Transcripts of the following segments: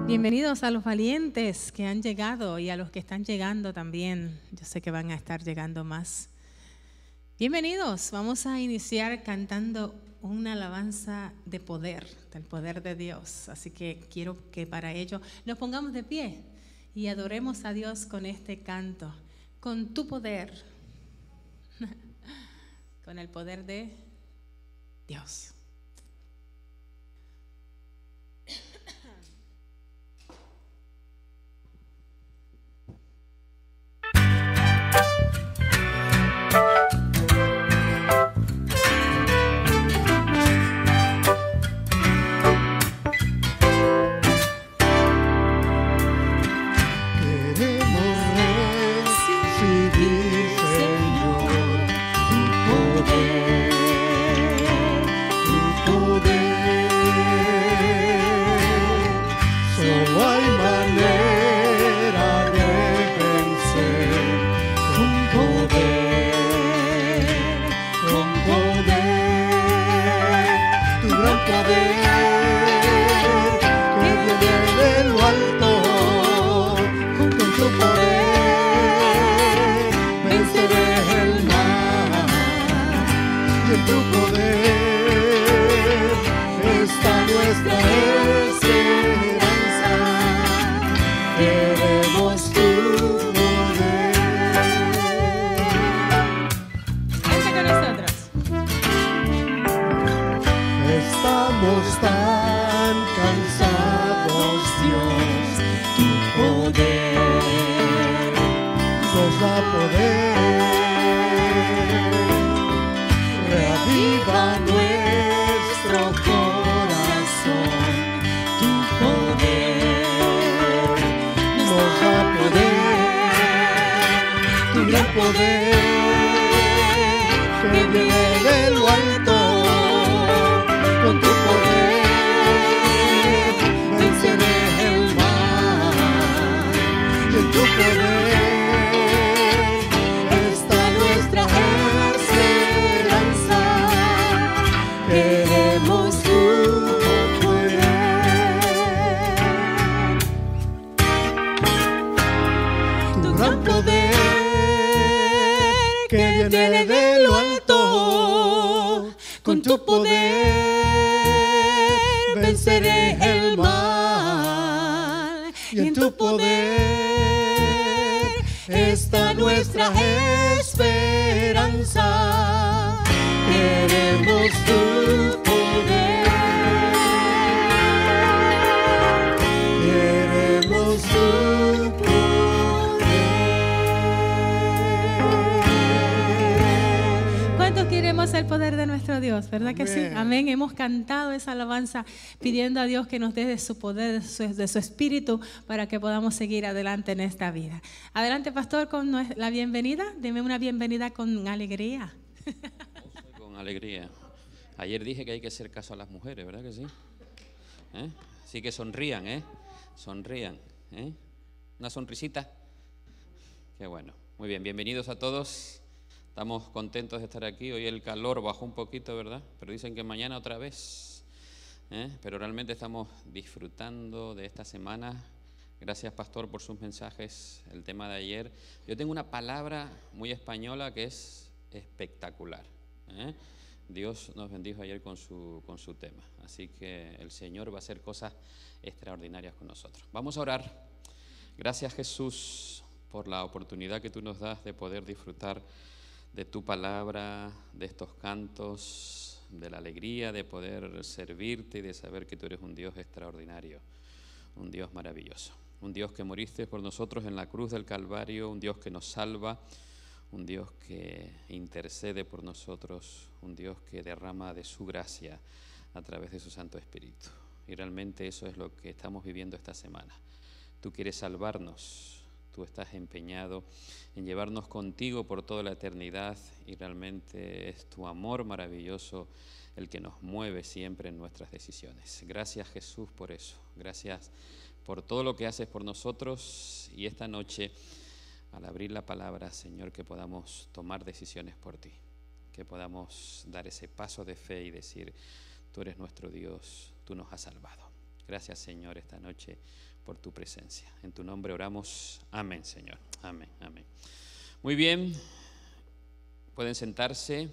Bienvenidos a los valientes que han llegado y a los que están llegando también. Yo sé que van a estar llegando más. Bienvenidos. Vamos a iniciar cantando una alabanza de poder, del poder de Dios. Así que quiero que para ello nos pongamos de pie y adoremos a Dios con este canto, con tu poder, con el poder de Dios. Con tu poder venceré el mal, y en tu poder está nuestra esperanza. Queremos tu poder, queremos tu poder. ¿Cuántos queremos el poder de nuestro Dios? ¿Verdad que sí? Amén. Hemos cantado esa alabanza pidiendo a Dios que nos dé de su poder, de su espíritu, para que podamos seguir adelante en esta vida. Adelante, pastor, con la bienvenida. Deme una bienvenida con alegría. Con alegría. Ayer dije que hay que hacer caso a las mujeres, ¿verdad que sí? Así que sonrían, sonrían. Una sonrisita. Qué bueno. Muy bien, bienvenidos a todos. Estamos contentos de estar aquí. Hoy el calor bajó un poquito, ¿verdad? Pero dicen que mañana otra vez. Pero realmente estamos disfrutando de esta semana. Gracias, pastor, por sus mensajes. El tema de ayer. Yo tengo una palabra muy española que es espectacular. Dios nos bendijo ayer con su tema. Así que el Señor va a hacer cosas extraordinarias con nosotros. Vamos a orar. Gracias, Jesús, por la oportunidad que tú nos das de poder disfrutar de tu palabra, de estos cantos, de la alegría de poder servirte y de saber que tú eres un Dios extraordinario, un Dios maravilloso, un Dios que moriste por nosotros en la cruz del Calvario, un Dios que nos salva, un Dios que intercede por nosotros, un Dios que derrama de su gracia a través de su Santo Espíritu. Y realmente eso es lo que estamos viviendo esta semana. Tú quieres salvarnos. Tú estás empeñado en llevarnos contigo por toda la eternidad y realmente es tu amor maravilloso el que nos mueve siempre en nuestras decisiones. Gracias, Jesús, por eso. Gracias por todo lo que haces por nosotros y esta noche, al abrir la palabra, Señor, que podamos tomar decisiones por ti, que podamos dar ese paso de fe y decir, tú eres nuestro Dios, tú nos has salvado. Gracias, Señor, esta noche por tu presencia. En tu nombre oramos. Amén, Señor. Amén, amén. Muy bien, pueden sentarse.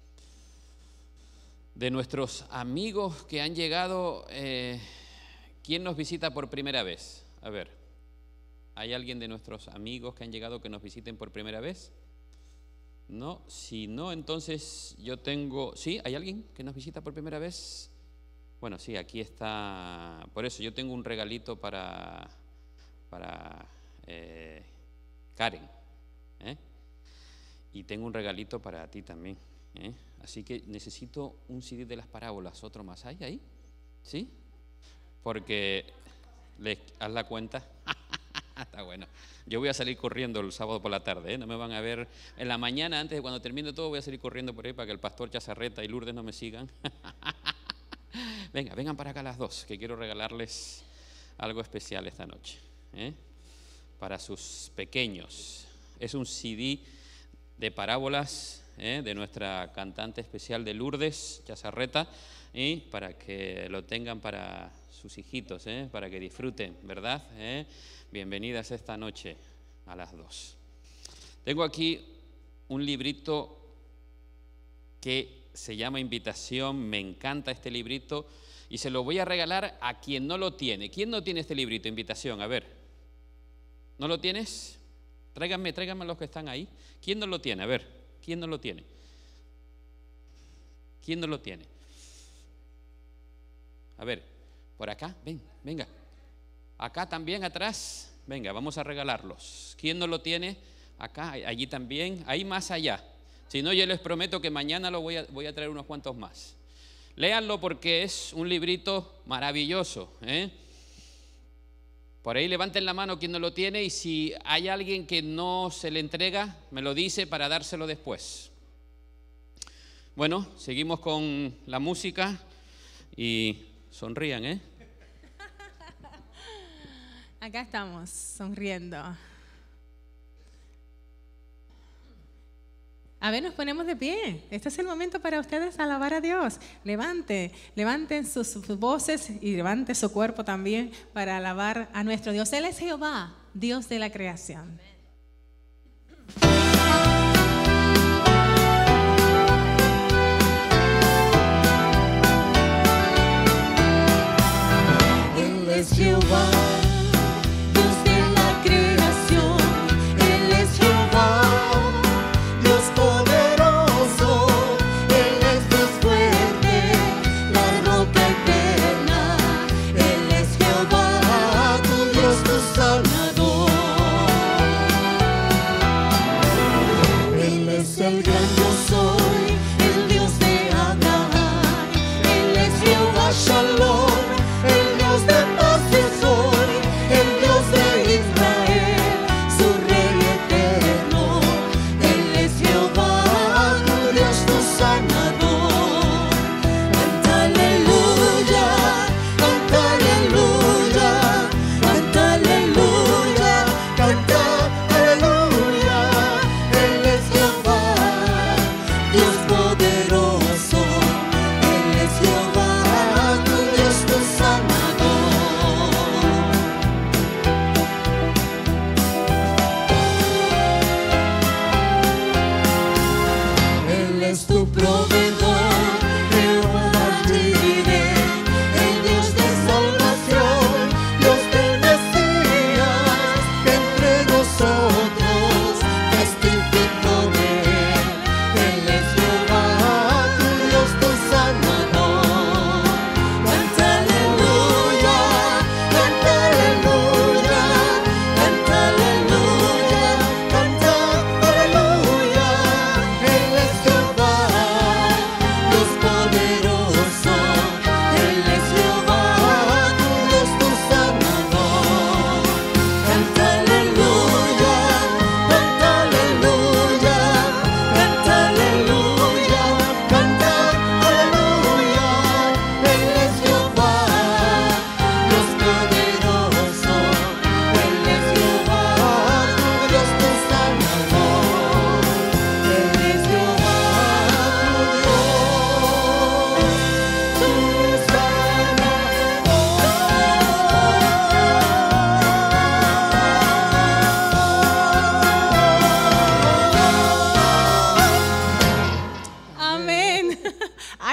De nuestros amigos que han llegado, ¿quién nos visita por primera vez? A ver, ¿hay alguien de nuestros amigos que han llegado que nos visiten por primera vez? No, si no, entonces yo tengo... ¿Sí? ¿Hay alguien que nos visita por primera vez? Bueno, sí, aquí está... Por eso yo tengo un regalito para Karen, y tengo un regalito para ti también, Así que necesito un CD de las parábolas, otro más. ¿Hay ahí? ¿Sí? Porque haz la cuenta. Está bueno. Yo voy a salir corriendo el sábado por la tarde, No me van a ver en la mañana, antes de cuando termine todo, voy a salir corriendo por ahí para que el pastor Chazarreta y Lourdes no me sigan. Vengan para acá las dos, que quiero regalarles algo especial esta noche, para sus pequeños. Es un CD de parábolas, de nuestra cantante especial de Lourdes Chazarreta, y para que lo tengan para sus hijitos, para que disfruten, ¿verdad? Bienvenidas esta noche a las dos. Tengo aquí un librito que se llama Invitación. Me encanta este librito y se lo voy a regalar a quien no lo tiene. ¿Quién no tiene este librito, Invitación? A ver, ¿no lo tienes? Tráiganme los que están ahí. ¿Quién no lo tiene? A ver, ¿quién no lo tiene? ¿Quién no lo tiene? A ver, por acá, venga. Acá también atrás, venga, vamos a regalarlos. ¿Quién no lo tiene? Acá, allí también, ahí más allá. Si no, yo les prometo que mañana lo voy a traer unos cuantos más. Léanlo porque es un librito maravilloso, Por ahí levanten la mano quien no lo tiene, y si hay alguien que no se le entrega, me lo dice para dárselo después. Bueno, seguimos con la música y sonrían, Acá estamos, sonriendo. A ver, nos ponemos de pie. Este es el momento para ustedes alabar a Dios. Levanten sus voces y levanten su cuerpo también para alabar a nuestro Dios. Él es Jehová, Dios de la creación. Él es Jehová, Dios de la creación. Él es Jehová, Dios poderoso. Él es Dios fuerte, la roca eterna. Él es Jehová, tu Dios, tu Salvador.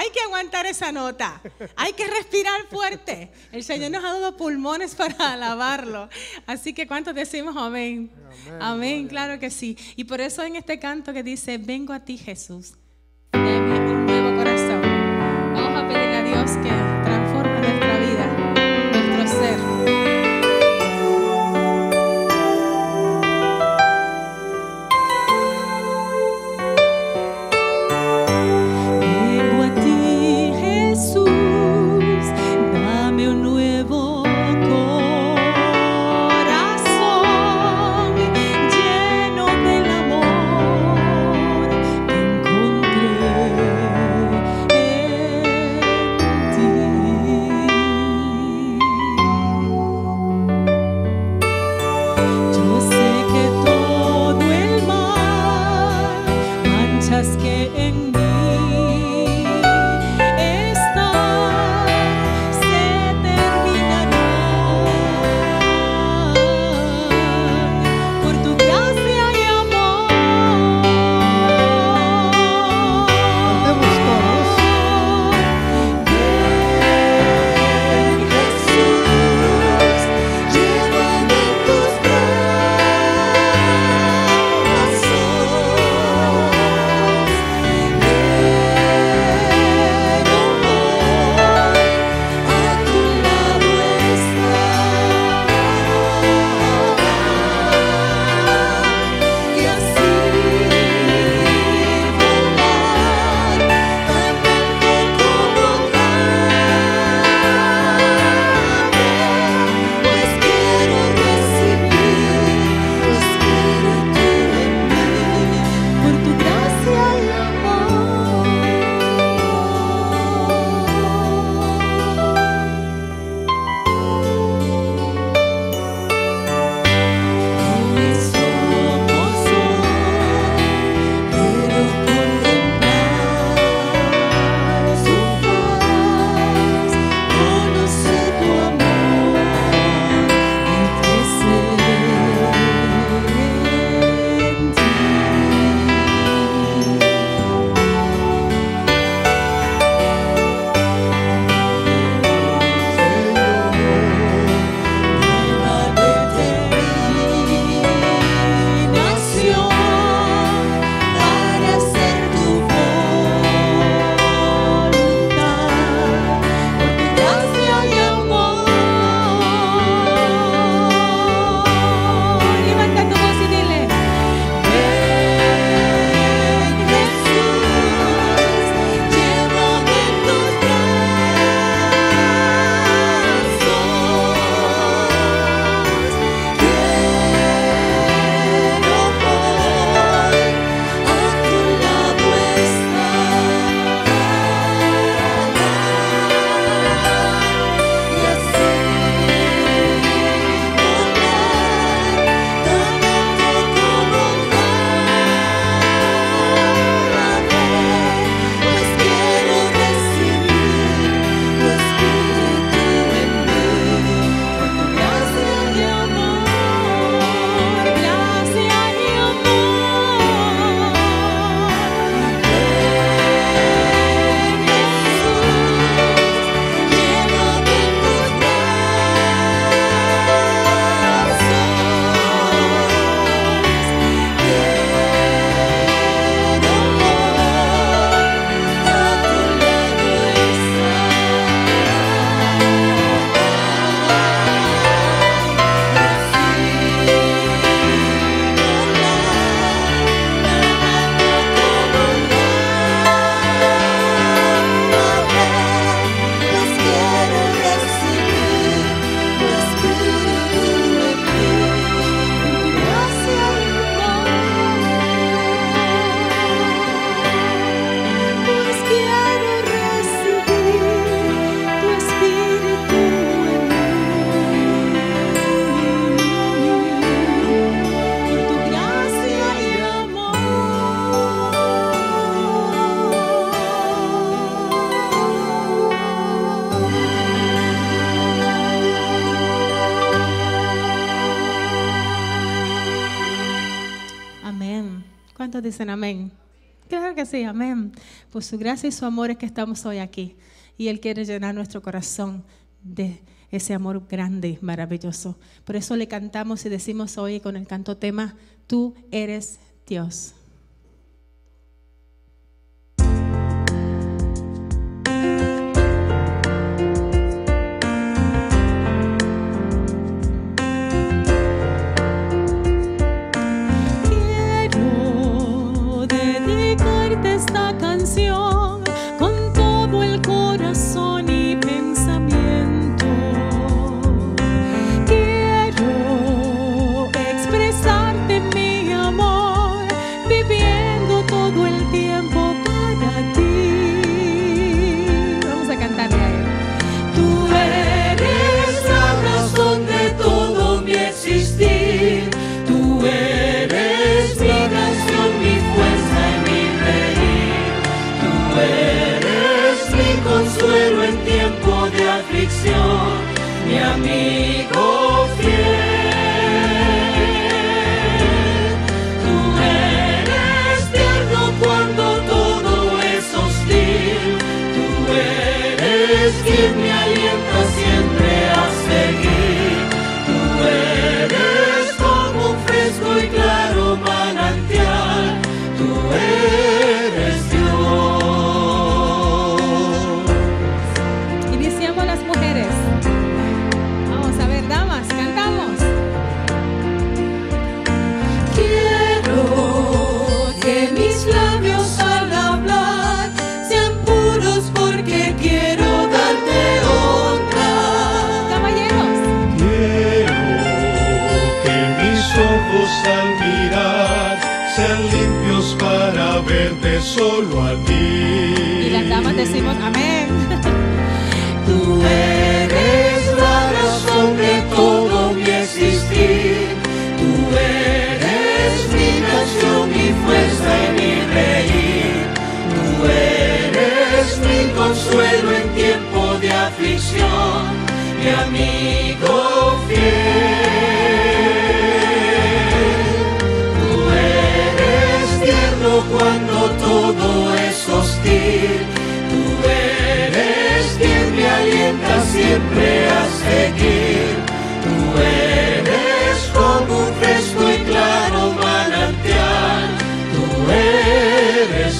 hay que aguantar esa nota, hay que respirar fuerte. El Señor nos ha dado pulmones para alabarlo. Así que ¿cuántos decimos amén? Amén, claro que sí. Y por eso en este canto que dice, vengo a ti, Jesús, dame un nuevo corazón. Vamos a pedirle a Dios que transforme nuestra vida, nuestro ser. ¿Cuántos dicen amén? Claro que sí, amén. Por su gracia y su amor es que estamos hoy aquí. Y Él quiere llenar nuestro corazón de ese amor grande y maravilloso. Por eso le cantamos y decimos hoy con el canto tema, tú eres Dios. Quiero dedicarte esta canción con todo el corazón y pensamiento. Quiero expresarte mi amor, viviendo todo el tiempo para ti. Vamos a cantarle a Él. Tú eres la razón de todo mi existir. Tú eres mi canción, mi fuerza y mi reír. Tú eres mi consuelo en tiempo de aflicción, mi amigo fiel. Tú eres tierno cuando todo es hostil. Tú eres quien me alienta siempre a seguir. Tú eres como un fresco y claro manantial. Tú eres Dios. Iniciamos las mujeres. Vamos a ver, damas, cantamos. Quiero que mis labios al hablar sean puros porque quiero darte honra. Caballeros. Quiero que mis ojos al mirar sean limpios para verte solo a ti. Y las damas decimos amén. Tú eres la razón de todo mi existir. Tú eres mi canción, mi fuerza y mi reír. Tú eres mi consuelo en tiempo de aflicción, mi amigo fiel. Tú eres tierno cuando todo es hostil. Tú eres quien me alienta siempre a seguir. Tú eres como un fresco y claro manantial. Tú eres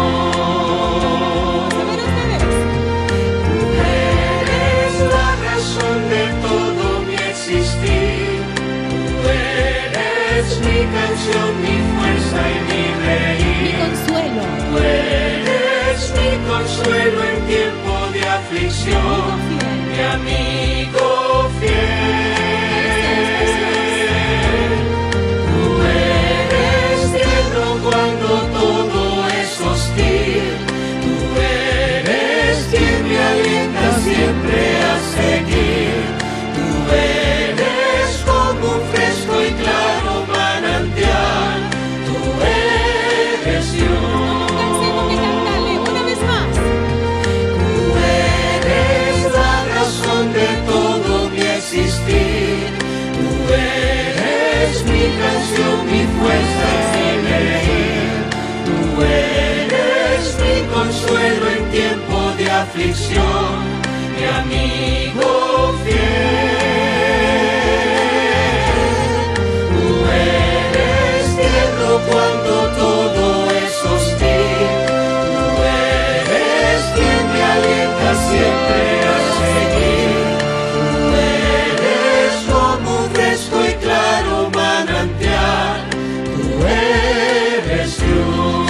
Dios. Tú eres la razón de todo mi existir. Tú eres mi canción, mi fuerza y mi Mi reír. consuelo. Tú eres mi consuelo en tiempo de aflicción, mi amigo fiel. Tú eres tierno cuando todo es hostil. Tú eres quien me alienta siempre a seguir. Tú eres como un fresco y claro manantial. Tú eres Dios. Cansemos de cantarle una vez más. Tú eres la razón de todo mi existir. Tú eres mi canción, mi fuerza y mi reír. Tú eres mi consuelo en tiempo de aflicción, mi amigo fiel. Tú eres tierno cuando todo es hostil. Tú eres quien me alienta siempre a seguir. Tú eres como un fresco y claro manantial. Tú eres Dios.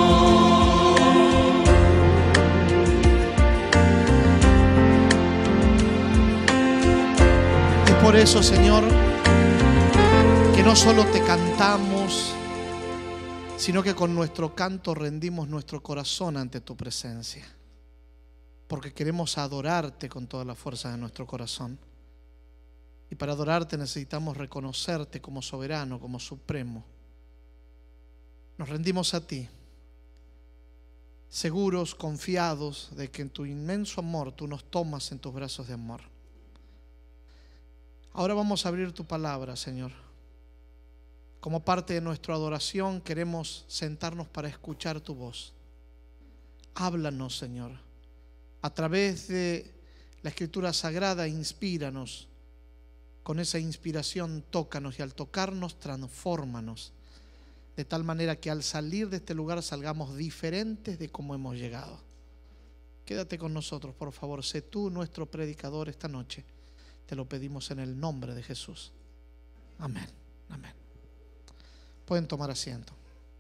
Es por eso, Señor, que no solo te cantamos, sino que con nuestro canto rendimos nuestro corazón ante tu presencia. Porque queremos adorarte con toda la fuerza de nuestro corazón. Y para adorarte necesitamos reconocerte como soberano, como supremo. Nos rendimos a ti, seguros, confiados de que en tu inmenso amor tú nos tomas en tus brazos de amor. Ahora vamos a abrir tu palabra, Señor. como parte de nuestra adoración, queremos sentarnos para escuchar tu voz. Háblanos, Señor. A través de la Escritura Sagrada, inspíranos. Con esa inspiración, tócanos, y al tocarnos, transfórmanos. De tal manera que al salir de este lugar salgamos diferentes de cómo hemos llegado. Quédate con nosotros, por favor. Sé tú nuestro predicador esta noche. Te lo pedimos en el nombre de Jesús. Amén. Amén. Pueden tomar asiento.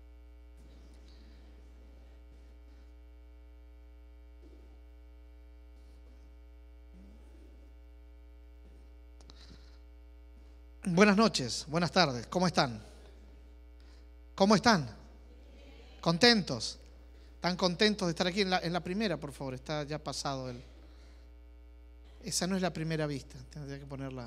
Buenas noches, buenas tardes. ¿Cómo están? ¿Cómo están? ¿Contentos? ¿Están contentos de estar aquí en la primera, por favor? Está ya pasado el... Esa no es la primera vista. Tendría que ponerla.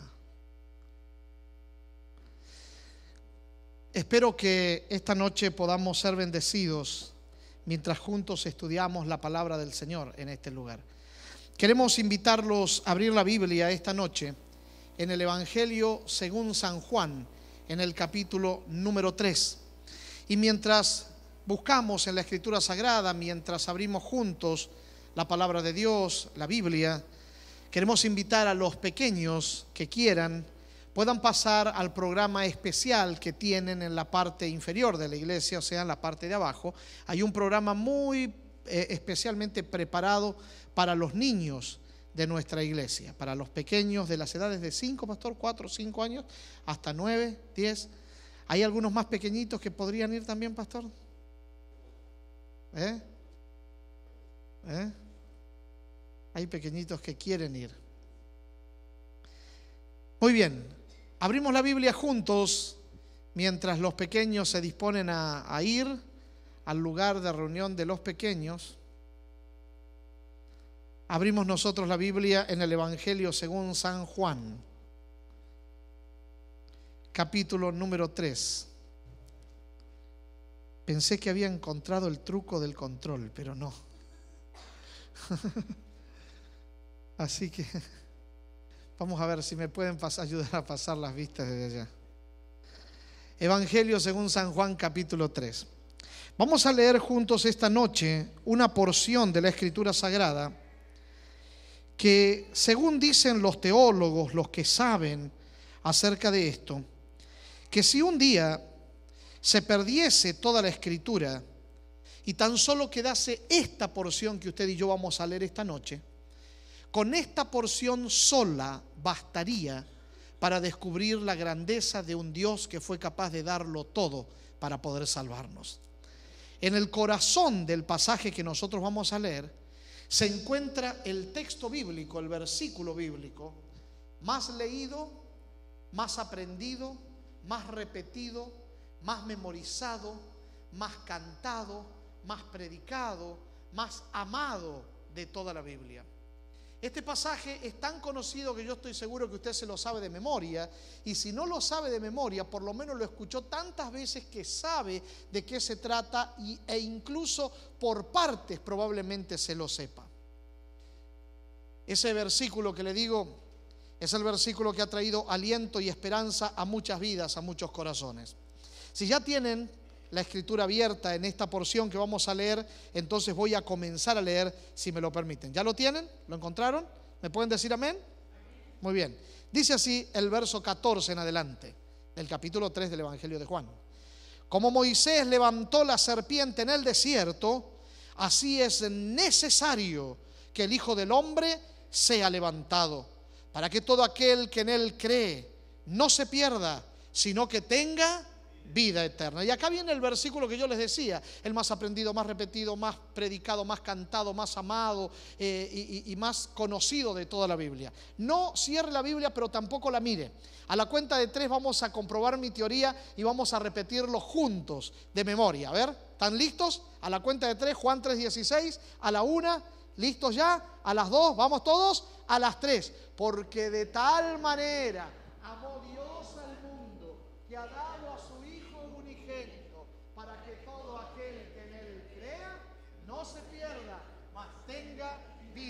Espero que esta noche podamos ser bendecidos mientras juntos estudiamos la palabra del Señor en este lugar. Queremos invitarlos a abrir la Biblia esta noche en el Evangelio según San Juan, en el capítulo número 3. Y mientras buscamos en la Escritura Sagrada, mientras abrimos juntos la palabra de Dios, la Biblia, queremos invitar a los pequeños que quieran, puedan pasar al programa especial que tienen en la parte inferior de la iglesia, o sea, en la parte de abajo. Hay un programa muy especialmente preparado para los niños de nuestra iglesia, para los pequeños de las edades de 5, pastor, 4, 5 años, hasta 9, 10. ¿Hay algunos más pequeñitos que podrían ir también, pastor? Hay pequeñitos que quieren ir. Muy bien, abrimos la Biblia juntos mientras los pequeños se disponen a ir al lugar de reunión de los pequeños. Abrimos nosotros la Biblia en el Evangelio según San Juan, capítulo número 3. Pensé que había encontrado el truco del control, pero no. Así que vamos a ver si me pueden ayudar a pasar las vistas desde allá. Evangelio según San Juan, capítulo 3. Vamos a leer juntos esta noche una porción de la Escritura Sagrada que, según dicen los teólogos, los que saben acerca de esto, que si un día se perdiese toda la Escritura y tan solo quedase esta porción que usted y yo vamos a leer esta noche, con esta porción sola bastaría para descubrir la grandeza de un Dios que fue capaz de darlo todo para poder salvarnos. En el corazón del pasaje que nosotros vamos a leer se encuentra el texto bíblico, el versículo bíblico más leído, más aprendido, más repetido, más memorizado, más cantado, más predicado, más amado de toda la Biblia. Este pasaje es tan conocido que yo estoy seguro que usted se lo sabe de memoria, y si no lo sabe de memoria, por lo menos lo escuchó tantas veces que sabe de qué se trata, e incluso por partes probablemente se lo sepa. Ese versículo que le digo es el versículo que ha traído aliento y esperanza a muchas vidas, a muchos corazones. Si ya tienen la Escritura abierta en esta porción que vamos a leer, entonces voy a comenzar a leer, si me lo permiten. ¿Ya lo tienen? ¿Lo encontraron? ¿Me pueden decir amén? Muy bien. Dice así el verso 14 en adelante del capítulo 3 del Evangelio de Juan. Como Moisés levantó la serpiente en el desierto, así es necesario que el Hijo del Hombre sea levantado, para que todo aquel que en él cree no se pierda, sino que tenga vida eterna. Y acá viene el versículo que yo les decía, el más aprendido, más repetido, más predicado, más cantado, más amado y más conocido de toda la Biblia. No cierre la Biblia, pero tampoco la mire. A la cuenta de 3 vamos a comprobar mi teoría y vamos a repetirlo juntos de memoria. A ver, ¿están listos? A la cuenta de 3, Juan 3:16, a la 1, ¿listos ya? A las 2, ¿vamos todos? A las 3. Porque de tal manera amó Dios al mundo que ha dado a su Hijo unigénito, para que todo aquel que en él crea no se pierda, mas tenga vida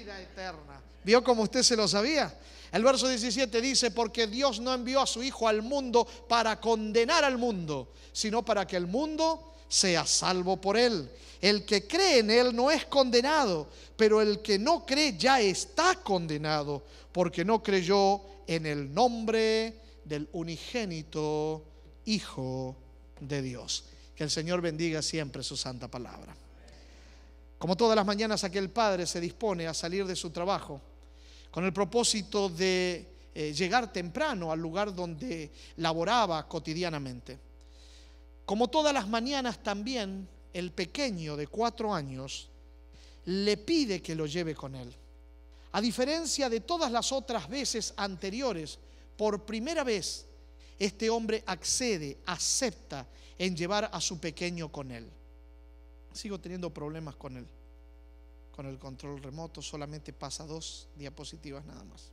vida eterna. ¿Vio cómo usted se lo sabía? El verso 17 dice, porque Dios no envió a su Hijo al mundo para condenar al mundo, sino para que el mundo sea salvo por él. El que cree en él no es condenado, pero el que no cree ya está condenado, porque no creyó en el nombre del unigénito Hijo de Dios. Que el Señor bendiga siempre su santa palabra. Como todas las mañanas, aquel padre se dispone a salir de su trabajo con el propósito de llegar temprano al lugar donde laboraba cotidianamente. Como todas las mañanas también, el pequeño de 4 años le pide que lo lleve con él. A diferencia de todas las otras veces anteriores, por primera vez este hombre accede, acepta en llevar a su pequeño con él. Sigo teniendo problemas con el control remoto, solamente pasa 2 diapositivas nada más.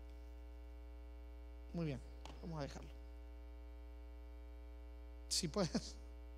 Muy bien, vamos a dejarlo. Si puedes.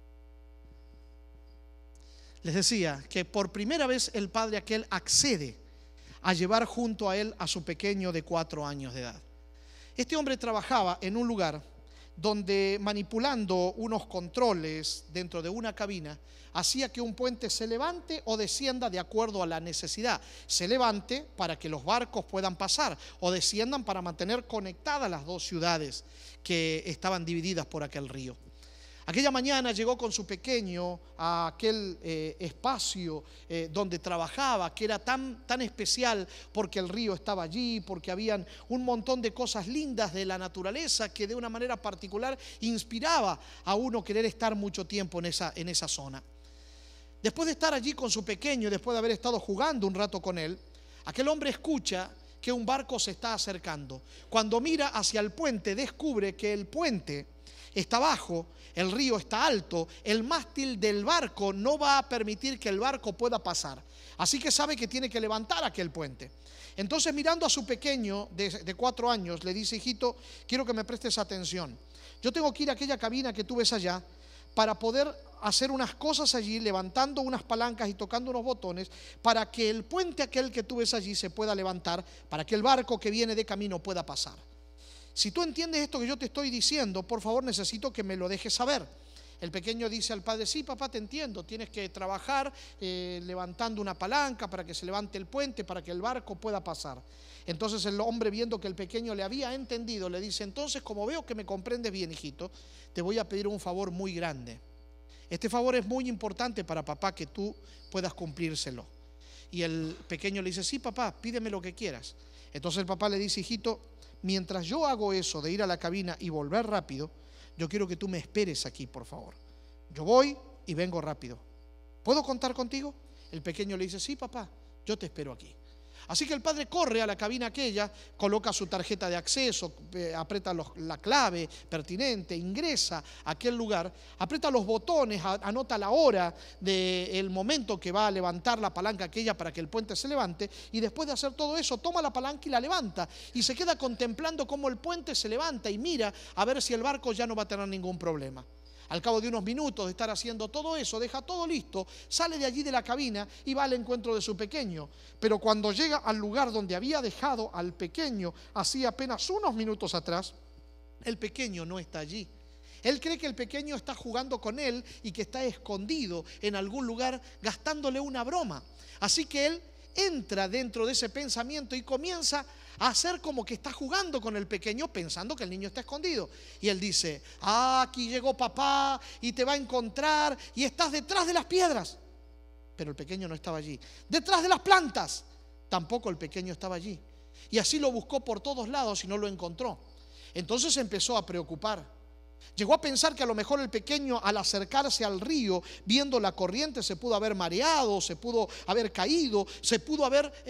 Les decía que por primera vez el padre aquel accede a llevar junto a él a su pequeño de 4 años de edad. Este hombre trabajaba en un lugar donde, manipulando unos controles dentro de una cabina, hacía que un puente se levante o descienda de acuerdo a la necesidad. Se levante para que los barcos puedan pasar, o desciendan para mantener conectadas las 2 ciudades que estaban divididas por aquel río. Aquella mañana llegó con su pequeño a aquel espacio donde trabajaba, que era tan especial porque el río estaba allí, porque habían un montón de cosas lindas de la naturaleza que de una manera particular inspiraba a uno querer estar mucho tiempo en esa zona. Después de estar allí con su pequeño, después de haber estado jugando un rato con él, aquel hombre escucha que un barco se está acercando. Cuando mira hacia el puente, descubre que el puente está bajo, el río está alto, el mástil del barco no va a permitir que el barco pueda pasar. Así que sabe que tiene que levantar aquel puente. Entonces, mirando a su pequeño de 4 años, le dice: hijito, quiero que me prestes atención. Yo tengo que ir a aquella cabina que tú ves allá para poder hacer unas cosas allí, levantando unas palancas y tocando unos botones, para que el puente aquel que tú ves allí se pueda levantar, para que el barco que viene de camino pueda pasar. Si tú entiendes esto que yo te estoy diciendo, por favor, necesito que me lo dejes saber. El pequeño dice al padre: sí, papá, te entiendo, tienes que trabajar levantando una palanca para que se levante el puente, para que el barco pueda pasar. Entonces el hombre, viendo que el pequeño le había entendido, le dice: entonces, como veo que me comprendes bien, hijito, te voy a pedir un favor muy grande. Este favor es muy importante para papá, que tú puedas cumplírselo. Y el pequeño le dice: sí, papá, pídeme lo que quieras. Entonces el papá le dice: hijito, mientras yo hago eso de ir a la cabina y volver rápido, yo quiero que tú me esperes aquí, por favor. Yo voy y vengo rápido. ¿Puedo contar contigo? El pequeño le dice: sí, papá, yo te espero aquí. Así que el padre corre a la cabina aquella, coloca su tarjeta de acceso, aprieta la clave pertinente, ingresa a aquel lugar, aprieta los botones, anota la hora del momento que va a levantar la palanca aquella para que el puente se levante, y después de hacer todo eso, toma la palanca y la levanta, y se queda contemplando cómo el puente se levanta y mira a ver si el barco ya no va a tener ningún problema. Al cabo de unos minutos de estar haciendo todo eso, deja todo listo, sale de allí de la cabina y va al encuentro de su pequeño. Pero cuando llega al lugar donde había dejado al pequeño hacía apenas unos minutos atrás, el pequeño no está allí. Él cree que el pequeño está jugando con él y que está escondido en algún lugar gastándole una broma. Así que él entra dentro de ese pensamiento y comienza a hacer como que está jugando con el pequeño, pensando que el niño está escondido. Y él dice: aquí llegó papá y te va a encontrar, y estás detrás de las piedras. Pero el pequeño no estaba allí. Detrás de las plantas, tampoco el pequeño estaba allí. Y así lo buscó por todos lados y no lo encontró. Entonces empezó a preocupar. Llegó a pensar que a lo mejor el pequeño, al acercarse al río, viendo la corriente, se pudo haber mareado, se pudo haber caído, pudo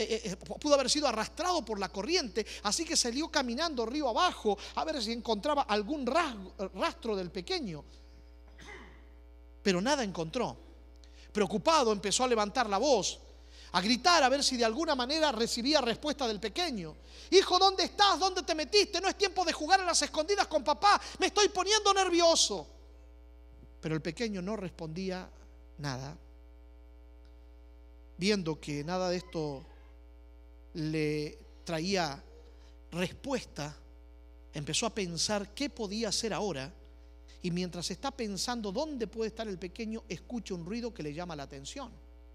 haber sido arrastrado por la corriente. Así que salió caminando río abajo a ver si encontraba algún rastro del pequeño. Pero nada encontró. Preocupado, empezó a levantar la voz, a gritar a ver si de alguna manera recibía respuesta del pequeño. Hijo, ¿dónde estás? ¿Dónde te metiste? No es tiempo de jugar a las escondidas con papá, me estoy poniendo nervioso. Pero el pequeño no respondía nada. Viendo que nada de esto le traía respuesta, empezó a pensar qué podía hacer ahora. Y mientras está pensando dónde puede estar el pequeño, escucha un ruido que le llama la atención.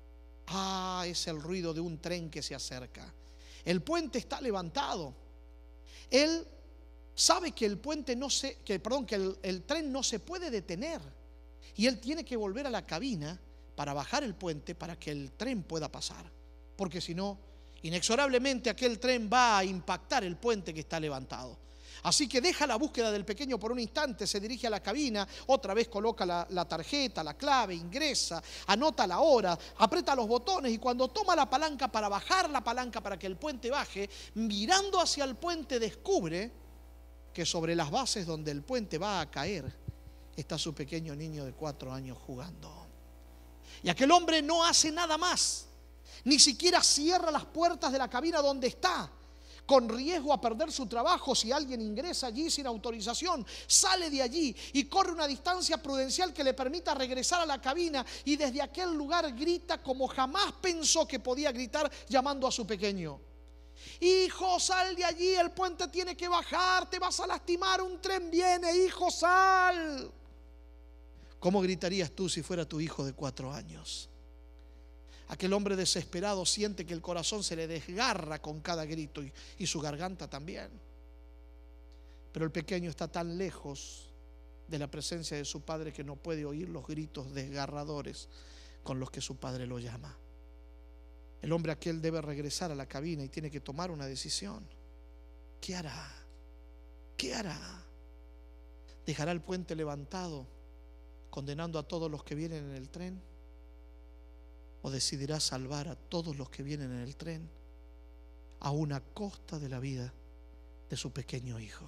Es el ruido de un tren que se acerca. El puente está levantado. Él sabe que el tren no se puede detener. Y él tiene que volver a la cabina para bajar el puente para que el tren pueda pasar. Porque si no, inexorablemente aquel tren va a impactar el puente que está levantado. Así que deja la búsqueda del pequeño por un instante, se dirige a la cabina, otra vez coloca la tarjeta, la clave, ingresa, anota la hora, aprieta los botones y cuando toma la palanca para bajar la palanca para que el puente baje, mirando hacia el puente descubre que sobre las bases donde el puente va a caer está su pequeño niño de 4 años jugando. Y aquel hombre no hace nada más, ni siquiera cierra las puertas de la cabina donde está, con riesgo a perder su trabajo si alguien ingresa allí sin autorización. Sale de allí y corre una distancia prudencial que le permita regresar a la cabina y desde aquel lugar grita como jamás pensó que podía gritar, llamando a su pequeño. Hijo, sal de allí, el puente tiene que bajar, te vas a lastimar, un tren viene, hijo, sal. ¿Cómo gritarías tú si fuera tu hijo de 4 años? Aquel hombre desesperado siente que el corazón se le desgarra con cada grito y su garganta también. Pero el pequeño está tan lejos de la presencia de su padre que no puede oír los gritos desgarradores con los que su padre lo llama. El hombre aquel debe regresar a la cabina y tiene que tomar una decisión. ¿Qué hará? ¿Qué hará? ¿Dejará el puente levantado, condenando a todos los que vienen en el tren? ¿O decidirá salvar a todos los que vienen en el tren, aún a costa de la vida de su pequeño hijo?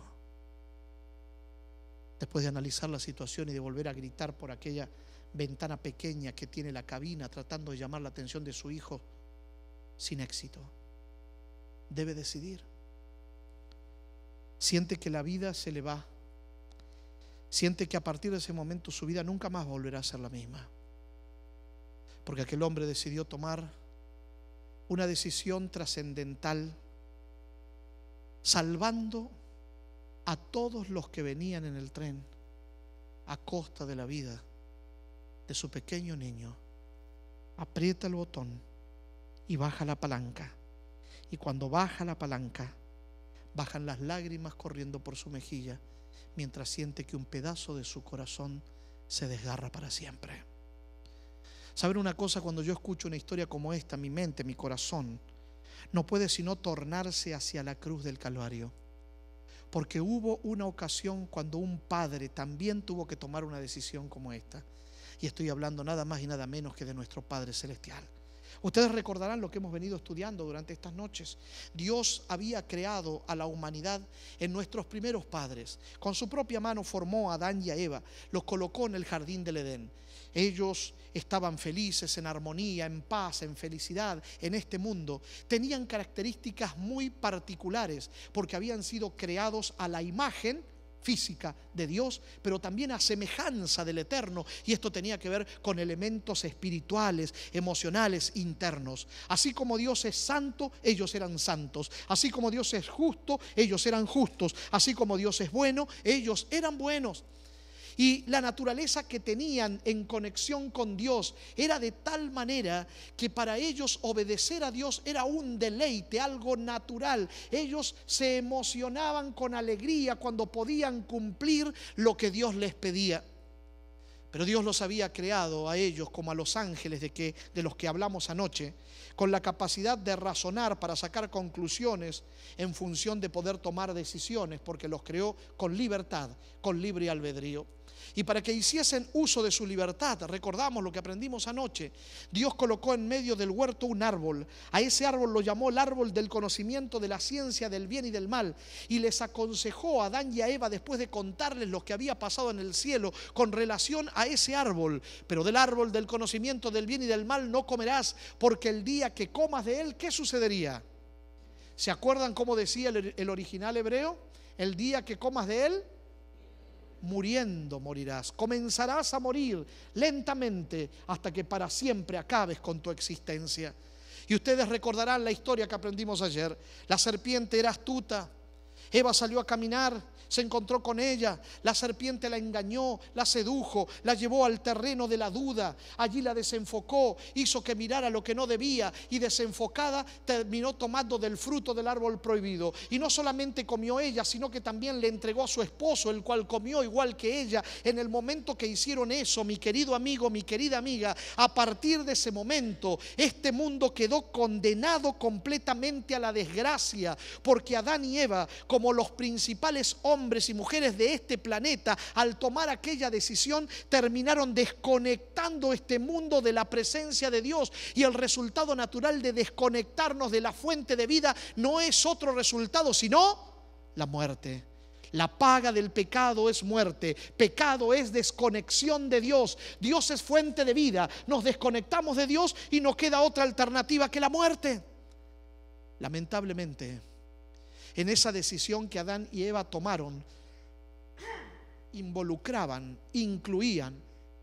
Después de analizar la situación y de volver a gritar por aquella ventana pequeña que tiene la cabina, tratando de llamar la atención de su hijo, sin éxito, debe decidir. Siente que la vida se le va. Siente que a partir de ese momento su vida nunca más volverá a ser la misma. Porque aquel hombre decidió tomar una decisión trascendental, salvando a todos los que venían en el tren a costa de la vida de su pequeño niño. Aprieta el botón y baja la palanca. Y cuando baja la palanca, bajan las lágrimas corriendo por su mejilla, mientras siente que un pedazo de su corazón se desgarra para siempre. ¿Saben una cosa? Cuando yo escucho una historia como esta, mi mente, mi corazón no puede sino tornarse hacia la cruz del Calvario. Porque hubo una ocasión cuando un padre también tuvo que tomar una decisión como esta. Y estoy hablando nada más y nada menos que de nuestro Padre Celestial. Ustedes recordarán lo que hemos venido estudiando durante estas noches. Dios había creado a la humanidad en nuestros primeros padres. Con su propia mano formó a Adán y a Eva, los colocó en el jardín del Edén. Ellos estaban felices, en armonía, en paz, en felicidad en este mundo. Tenían características muy particulares porque habían sido creados a la imagen física de Dios, pero también a semejanza del Eterno, y esto tenía que ver con elementos espirituales, emocionales, internos. Así como Dios es santo, ellos eran santos. Así como Dios es justo, ellos eran justos. Así como Dios es bueno, ellos eran buenos. Y la naturaleza que tenían en conexión con Dios era de tal manera que para ellos obedecer a Dios era un deleite, algo natural. Ellos se emocionaban con alegría cuando podían cumplir lo que Dios les pedía. Pero Dios los había creado a ellos como a los ángeles de los que hablamos anoche, con la capacidad de razonar para sacar conclusiones en función de poder tomar decisiones, porque los creó con libertad, con libre albedrío. Y para que hiciesen uso de su libertad, recordamos lo que aprendimos anoche, Dios colocó en medio del huerto un árbol. A ese árbol lo llamó el árbol del conocimiento de la ciencia del bien y del mal, y les aconsejó a Adán y a Eva, después de contarles lo que había pasado en el cielo con relación a ese árbol: pero del árbol del conocimiento del bien y del mal no comerás, porque el día que comas de él, ¿qué sucedería? ¿Se acuerdan cómo decía el original hebreo? El día que comas de él, muriendo morirás. Comenzarás a morir lentamente hasta que para siempre acabes con tu existencia. Y ustedes recordarán la historia que aprendimos ayer. La serpiente era astuta. Eva salió a caminar, se encontró con ella, la serpiente la engañó, la sedujo, la llevó al terreno de la duda, allí la desenfocó, hizo que mirara lo que no debía y desenfocada terminó tomando del fruto del árbol prohibido. Y no solamente comió ella, sino que también le entregó a su esposo, el cual comió igual que ella. En el momento que hicieron eso, mi querido amigo, mi querida amiga, a partir de ese momento, este mundo quedó condenado completamente a la desgracia, porque Adán y Eva, como los principales hombres y mujeres de este planeta, al tomar aquella decisión, terminaron desconectando este mundo de la presencia de Dios. Y el resultado natural de desconectarnos de la fuente de vida no es otro resultado sino la muerte. La paga del pecado es muerte. Pecado es desconexión de Dios. Dios es fuente de vida. Nos desconectamos de Dios y no queda otra alternativa que la muerte. Lamentablemente, en esa decisión que Adán y Eva tomaron, involucraban, incluían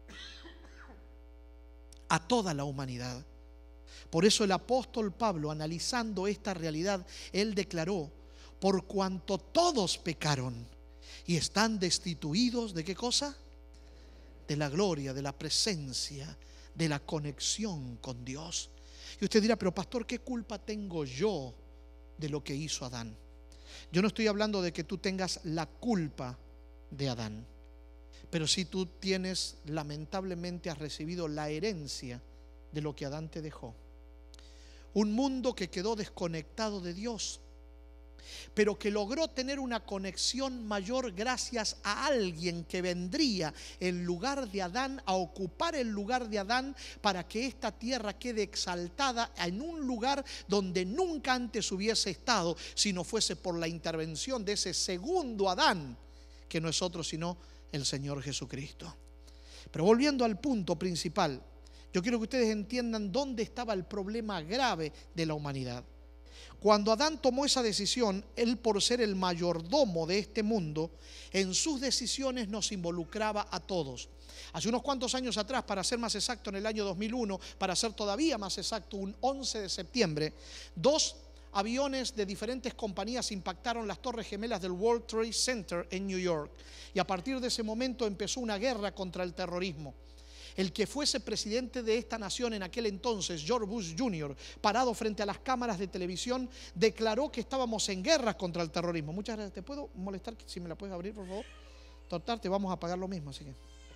a toda la humanidad. Por eso el apóstol Pablo, analizando esta realidad, él declaró: por cuanto todos pecaron y están destituidos ¿de qué cosa? De la gloria, de la presencia, de la conexión con Dios. Y usted dirá: pero pastor, ¿qué culpa tengo yo de lo que hizo Adán? Yo no estoy hablando de que tú tengas la culpa de Adán, pero si tú tienes, lamentablemente has recibido la herencia de lo que Adán te dejó. Un mundo que quedó desconectado de Dios, pero que logró tener una conexión mayor gracias a alguien que vendría en lugar de Adán, a ocupar el lugar de Adán, para que esta tierra quede exaltada en un lugar donde nunca antes hubiese estado, si no fuese por la intervención de ese segundo Adán, que no es otro sino el Señor Jesucristo. Pero volviendo al punto principal, yo quiero que ustedes entiendan dónde estaba el problema grave de la humanidad. Cuando Adán tomó esa decisión, él, por ser el mayordomo de este mundo, en sus decisiones nos involucraba a todos. Hace unos cuantos años atrás, para ser más exacto, en el año 2001, para ser todavía más exacto, un 11 de septiembre, 2 aviones de diferentes compañías impactaron las torres gemelas del World Trade Center en New York. Y a partir de ese momento empezó una guerra contra el terrorismo. El que fuese presidente de esta nación en aquel entonces, George Bush Jr., parado frente a las cámaras de televisión, declaró que estábamos en guerra contra el terrorismo. Muchas gracias. ¿Te puedo molestar si me la puedes abrir, por favor? Total, te vamos a pagar lo mismo, así que.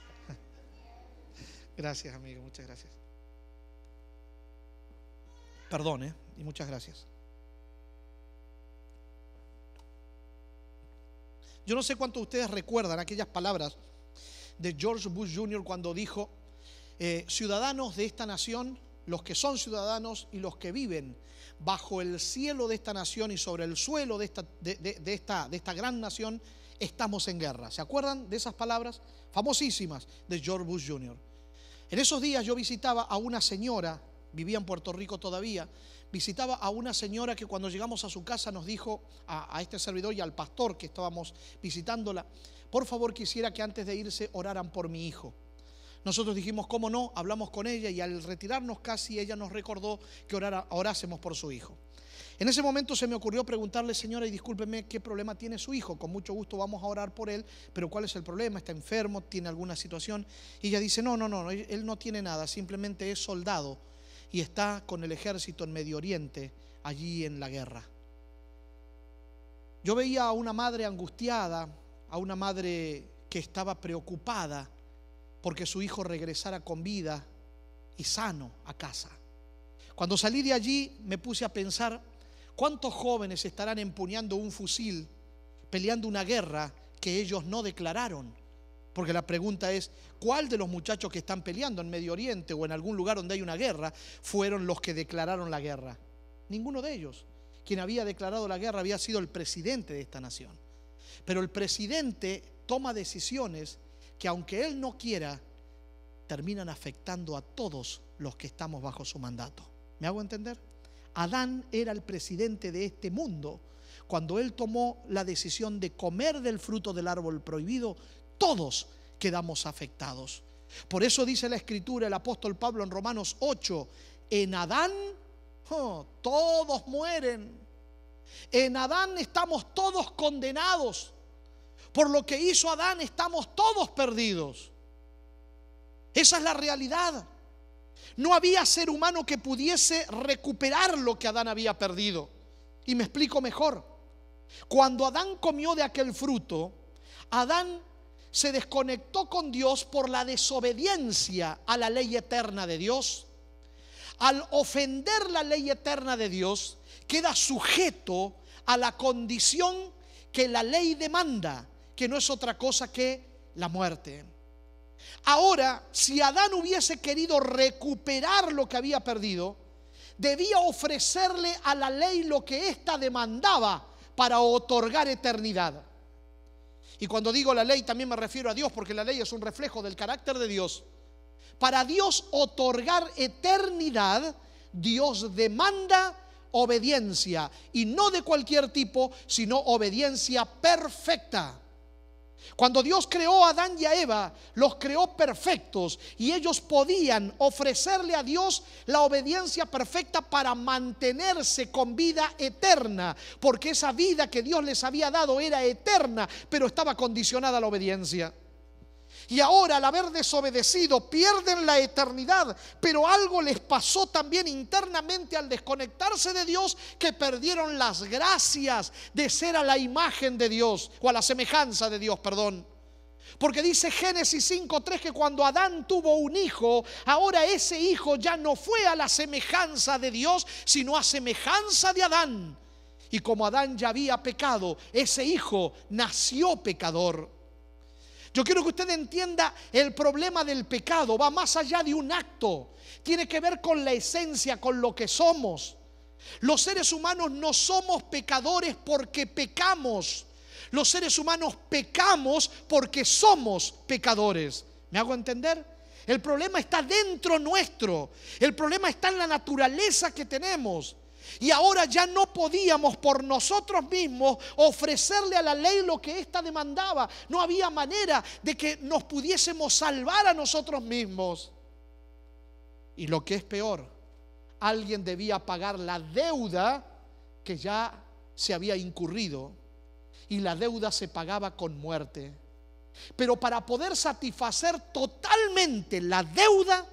Gracias, amigo, muchas gracias. Perdón, y muchas gracias. Yo no sé cuántos de ustedes recuerdan aquellas palabras de George Bush Jr. cuando dijo: ciudadanos de esta nación, los que son ciudadanos y los que viven bajo el cielo de esta nación y sobre el suelo de esta gran nación, estamos en guerra. ¿Se acuerdan de esas palabras famosísimas de George Bush Jr.? En esos días yo visitaba a una señora, vivía en Puerto Rico todavía, visitaba a una señora que cuando llegamos a su casa nos dijo a este servidor y al pastor que estábamos visitándola: por favor, quisiera que antes de irse oraran por mi hijo. Nosotros dijimos: ¿cómo no? Hablamos con ella y al retirarnos casi ella nos recordó que orásemos por su hijo. En ese momento se me ocurrió preguntarle: señora, y discúlpeme, ¿qué problema tiene su hijo? Con mucho gusto vamos a orar por él, pero ¿cuál es el problema? ¿Está enfermo? ¿Tiene alguna situación? Y ella dice: no, él no tiene nada, simplemente es soldado y está con el ejército en Medio Oriente, allí en la guerra. Yo veía a una madre angustiada, a una madre que estaba preocupada porque su hijo regresara con vida y sano a casa. Cuando salí de allí me puse a pensar: ¿cuántos jóvenes estarán empuñando un fusil, peleando una guerra que ellos no declararon? Porque la pregunta es: ¿cuál de los muchachos que están peleando en Medio Oriente o en algún lugar donde hay una guerra fueron los que declararon la guerra? Ninguno de ellos. Quien había declarado la guerra había sido el presidente de esta nación. Pero el presidente toma decisiones que, aunque él no quiera, terminan afectando a todos los que estamos bajo su mandato. ¿Me hago entender? Adán era el presidente de este mundo. Cuando él tomó la decisión de comer del fruto del árbol prohibido, todos quedamos afectados. Por eso dice la Escritura, el apóstol Pablo en Romanos 8: en Adán Todos mueren. En Adán estamos todos condenados. Por lo que hizo Adán estamos todos perdidos. Esa es la realidad. No había ser humano que pudiese recuperar lo que Adán había perdido. Y me explico mejor. Cuando Adán comió de aquel fruto, Adán se desconectó con Dios por la desobediencia a la ley eterna de Dios. Al ofender la ley eterna de Dios, queda sujeto a la condición que la ley demanda, que no es otra cosa que la muerte. Ahora, si Adán hubiese querido recuperar lo que había perdido, debía ofrecerle a la ley lo que ésta demandaba para otorgar eternidad. Y cuando digo la ley también me refiero a Dios, porque la ley es un reflejo del carácter de Dios. Para Dios otorgar eternidad, Dios demanda obediencia, y no de cualquier tipo, sino obediencia perfecta. Cuando Dios creó a Adán y a Eva, los creó perfectos, y ellos podían ofrecerle a Dios la obediencia perfecta para mantenerse con vida eterna, porque esa vida que Dios les había dado era eterna, pero estaba condicionada a la obediencia. Y ahora, al haber desobedecido, pierden la eternidad. Pero algo les pasó también internamente al desconectarse de Dios, que perdieron las gracias de ser a la imagen de Dios, o a la semejanza de Dios, perdón. Porque dice Génesis 5:3 que cuando Adán tuvo un hijo, ahora ese hijo ya no fue a la semejanza de Dios, sino a semejanza de Adán. Y como Adán ya había pecado, ese hijo nació pecador. Yo quiero que usted entienda, el problema del pecado va más allá de un acto. Tiene que ver con la esencia, con lo que somos. Los seres humanos no somos pecadores porque pecamos. Los seres humanos pecamos porque somos pecadores. ¿Me hago entender? El problema está dentro nuestro. El problema está en la naturaleza que tenemos. Y ahora ya no podíamos por nosotros mismos ofrecerle a la ley lo que ésta demandaba. No había manera de que nos pudiésemos salvar a nosotros mismos. Y lo que es peor, alguien debía pagar la deuda que ya se había incurrido. Y la deuda se pagaba con muerte. Pero para poder satisfacer totalmente la deuda,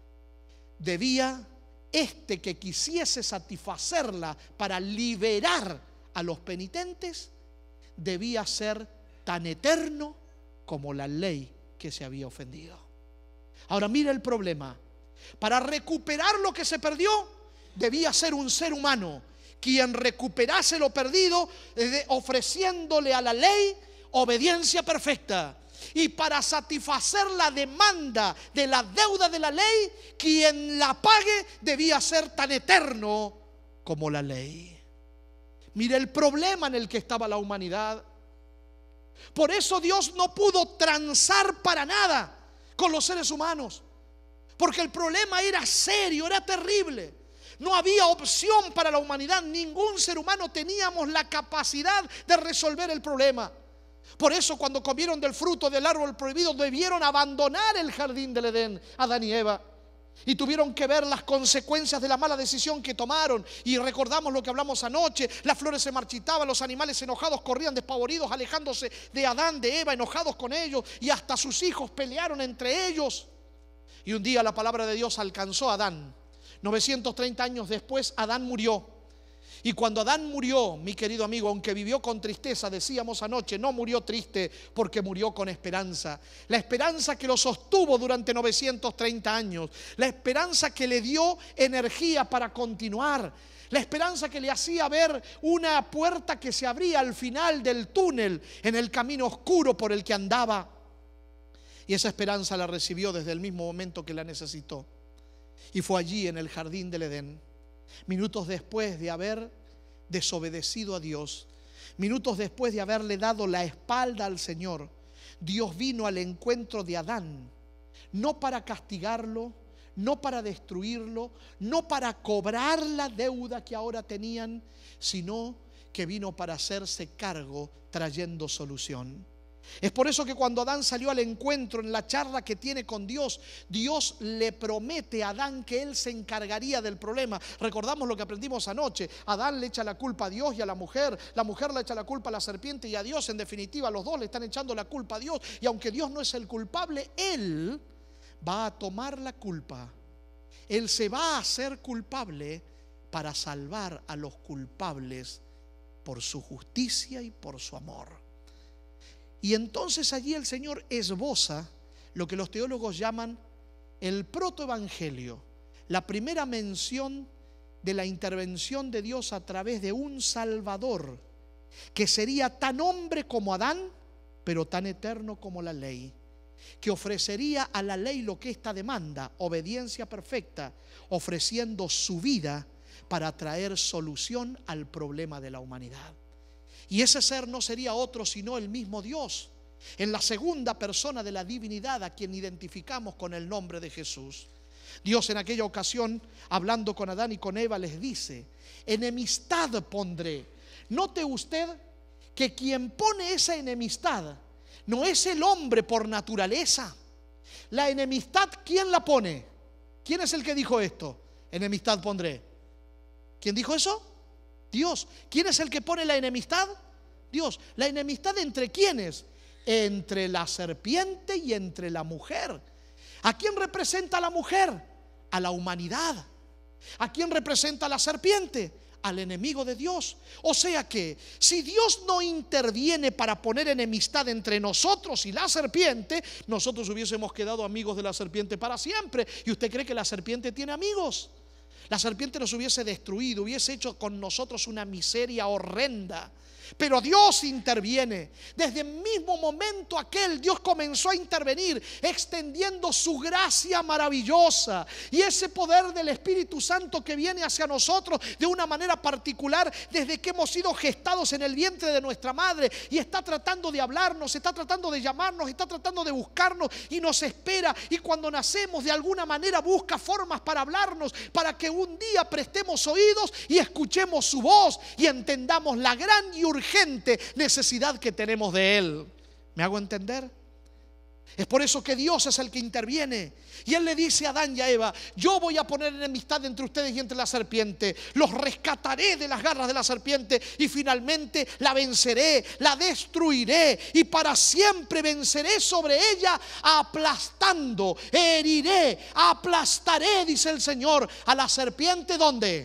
debía que quisiese satisfacerla para liberar a los penitentes, debía ser tan eterno como la ley que se había ofendido. Ahora mira el problema. Para recuperar lo que se perdió, debía ser un ser humano quien recuperase lo perdido, ofreciéndole a la ley obediencia perfecta. Y para satisfacer la demanda de la deuda de la ley, quien la pague debía ser tan eterno como la ley. Mire el problema en el que estaba la humanidad. Por eso Dios no pudo transar para nada con los seres humanos, porque el problema era serio, era terrible. No había opción para la humanidad. Ningún ser humano teníamos la capacidad de resolver el problema. Por eso cuando comieron del fruto del árbol prohibido, debieron abandonar el jardín del Edén, Adán y Eva. Y tuvieron que ver las consecuencias de la mala decisión que tomaron. Y recordamos lo que hablamos anoche. Las flores se marchitaban, los animales enojados corrían despavoridos, alejándose de Adán, de Eva, enojados con ellos. Y hasta sus hijos pelearon entre ellos. Y un día la palabra de Dios alcanzó a Adán. 930 años después, Adán murió. Y cuando Adán murió, mi querido amigo, aunque vivió con tristeza, decíamos anoche, no murió triste porque murió con esperanza. La esperanza que lo sostuvo durante 930 años. La esperanza que le dio energía para continuar. La esperanza que le hacía ver una puerta que se abría al final del túnel, en el camino oscuro por el que andaba. Y esa esperanza la recibió desde el mismo momento que la necesitó. Y fue allí en el jardín del Edén, minutos después de haber desobedecido a Dios, minutos después de haberle dado la espalda al Señor, Dios vino al encuentro de Adán, no para castigarlo, no para destruirlo, no para cobrar la deuda que ahora tenían, sino que vino para hacerse cargo trayendo solución. Es por eso que cuando Adán salió al encuentro, en la charla que tiene con Dios, Dios le promete a Adán que él se encargaría del problema. Recordamos lo que aprendimos anoche. Adán le echa la culpa a Dios y a la mujer le echa la culpa a la serpiente y a Dios. En definitiva, los dos le están echando la culpa a Dios. Y aunque Dios no es el culpable, Él va a tomar la culpa. Él se va a hacer culpable para salvar a los culpables por su justicia y por su amor. Y entonces allí el Señor esboza lo que los teólogos llaman el protoevangelio, la primera mención de la intervención de Dios a través de un Salvador que sería tan hombre como Adán, pero tan eterno como la ley, que ofrecería a la ley lo que ésta demanda, obediencia perfecta, ofreciendo su vida para traer solución al problema de la humanidad. Y ese ser no sería otro sino el mismo Dios, en la segunda persona de la divinidad, a quien identificamos con el nombre de Jesús. Dios en aquella ocasión, hablando con Adán y con Eva, les dice: enemistad pondré. Note usted que quien pone esa enemistad no es el hombre por naturaleza. La enemistad, ¿quién la pone? ¿Quién es el que dijo esto? Enemistad pondré. ¿Quién dijo eso? Dios. ¿Quién es el que pone la enemistad? Dios. ¿La enemistad entre quiénes? Entre la serpiente y entre la mujer. ¿A quién representa la mujer? A la humanidad. ¿A quién representa la serpiente? Al enemigo de Dios. O sea que si Dios no interviene para poner enemistad entre nosotros y la serpiente, nosotros hubiésemos quedado amigos de la serpiente para siempre. ¿Y usted cree que la serpiente tiene amigos? La serpiente nos hubiese destruido, hubiese hecho con nosotros una miseria horrenda. Pero Dios interviene. Desde el mismo momento aquel, Dios comenzó a intervenir, extendiendo su gracia maravillosa y ese poder del Espíritu Santo que viene hacia nosotros de una manera particular desde que hemos sido gestados en el vientre de nuestra madre, y está tratando de hablarnos, está tratando de llamarnos, está tratando de buscarnos y nos espera. Y cuando nacemos, de alguna manera busca formas para hablarnos, para que un día prestemos oídos y escuchemos su voz y entendamos la gran y urgente necesidad que tenemos de Él. ¿Me hago entender? Es por eso que Dios es el que interviene. Y Él le dice a Adán y a Eva: yo voy a poner enemistad entre ustedes y entre la serpiente. Los rescataré de las garras de la serpiente y finalmente la venceré, la destruiré y para siempre venceré sobre ella, aplastando, heriré, aplastaré, dice el Señor, a la serpiente. ¿Dónde?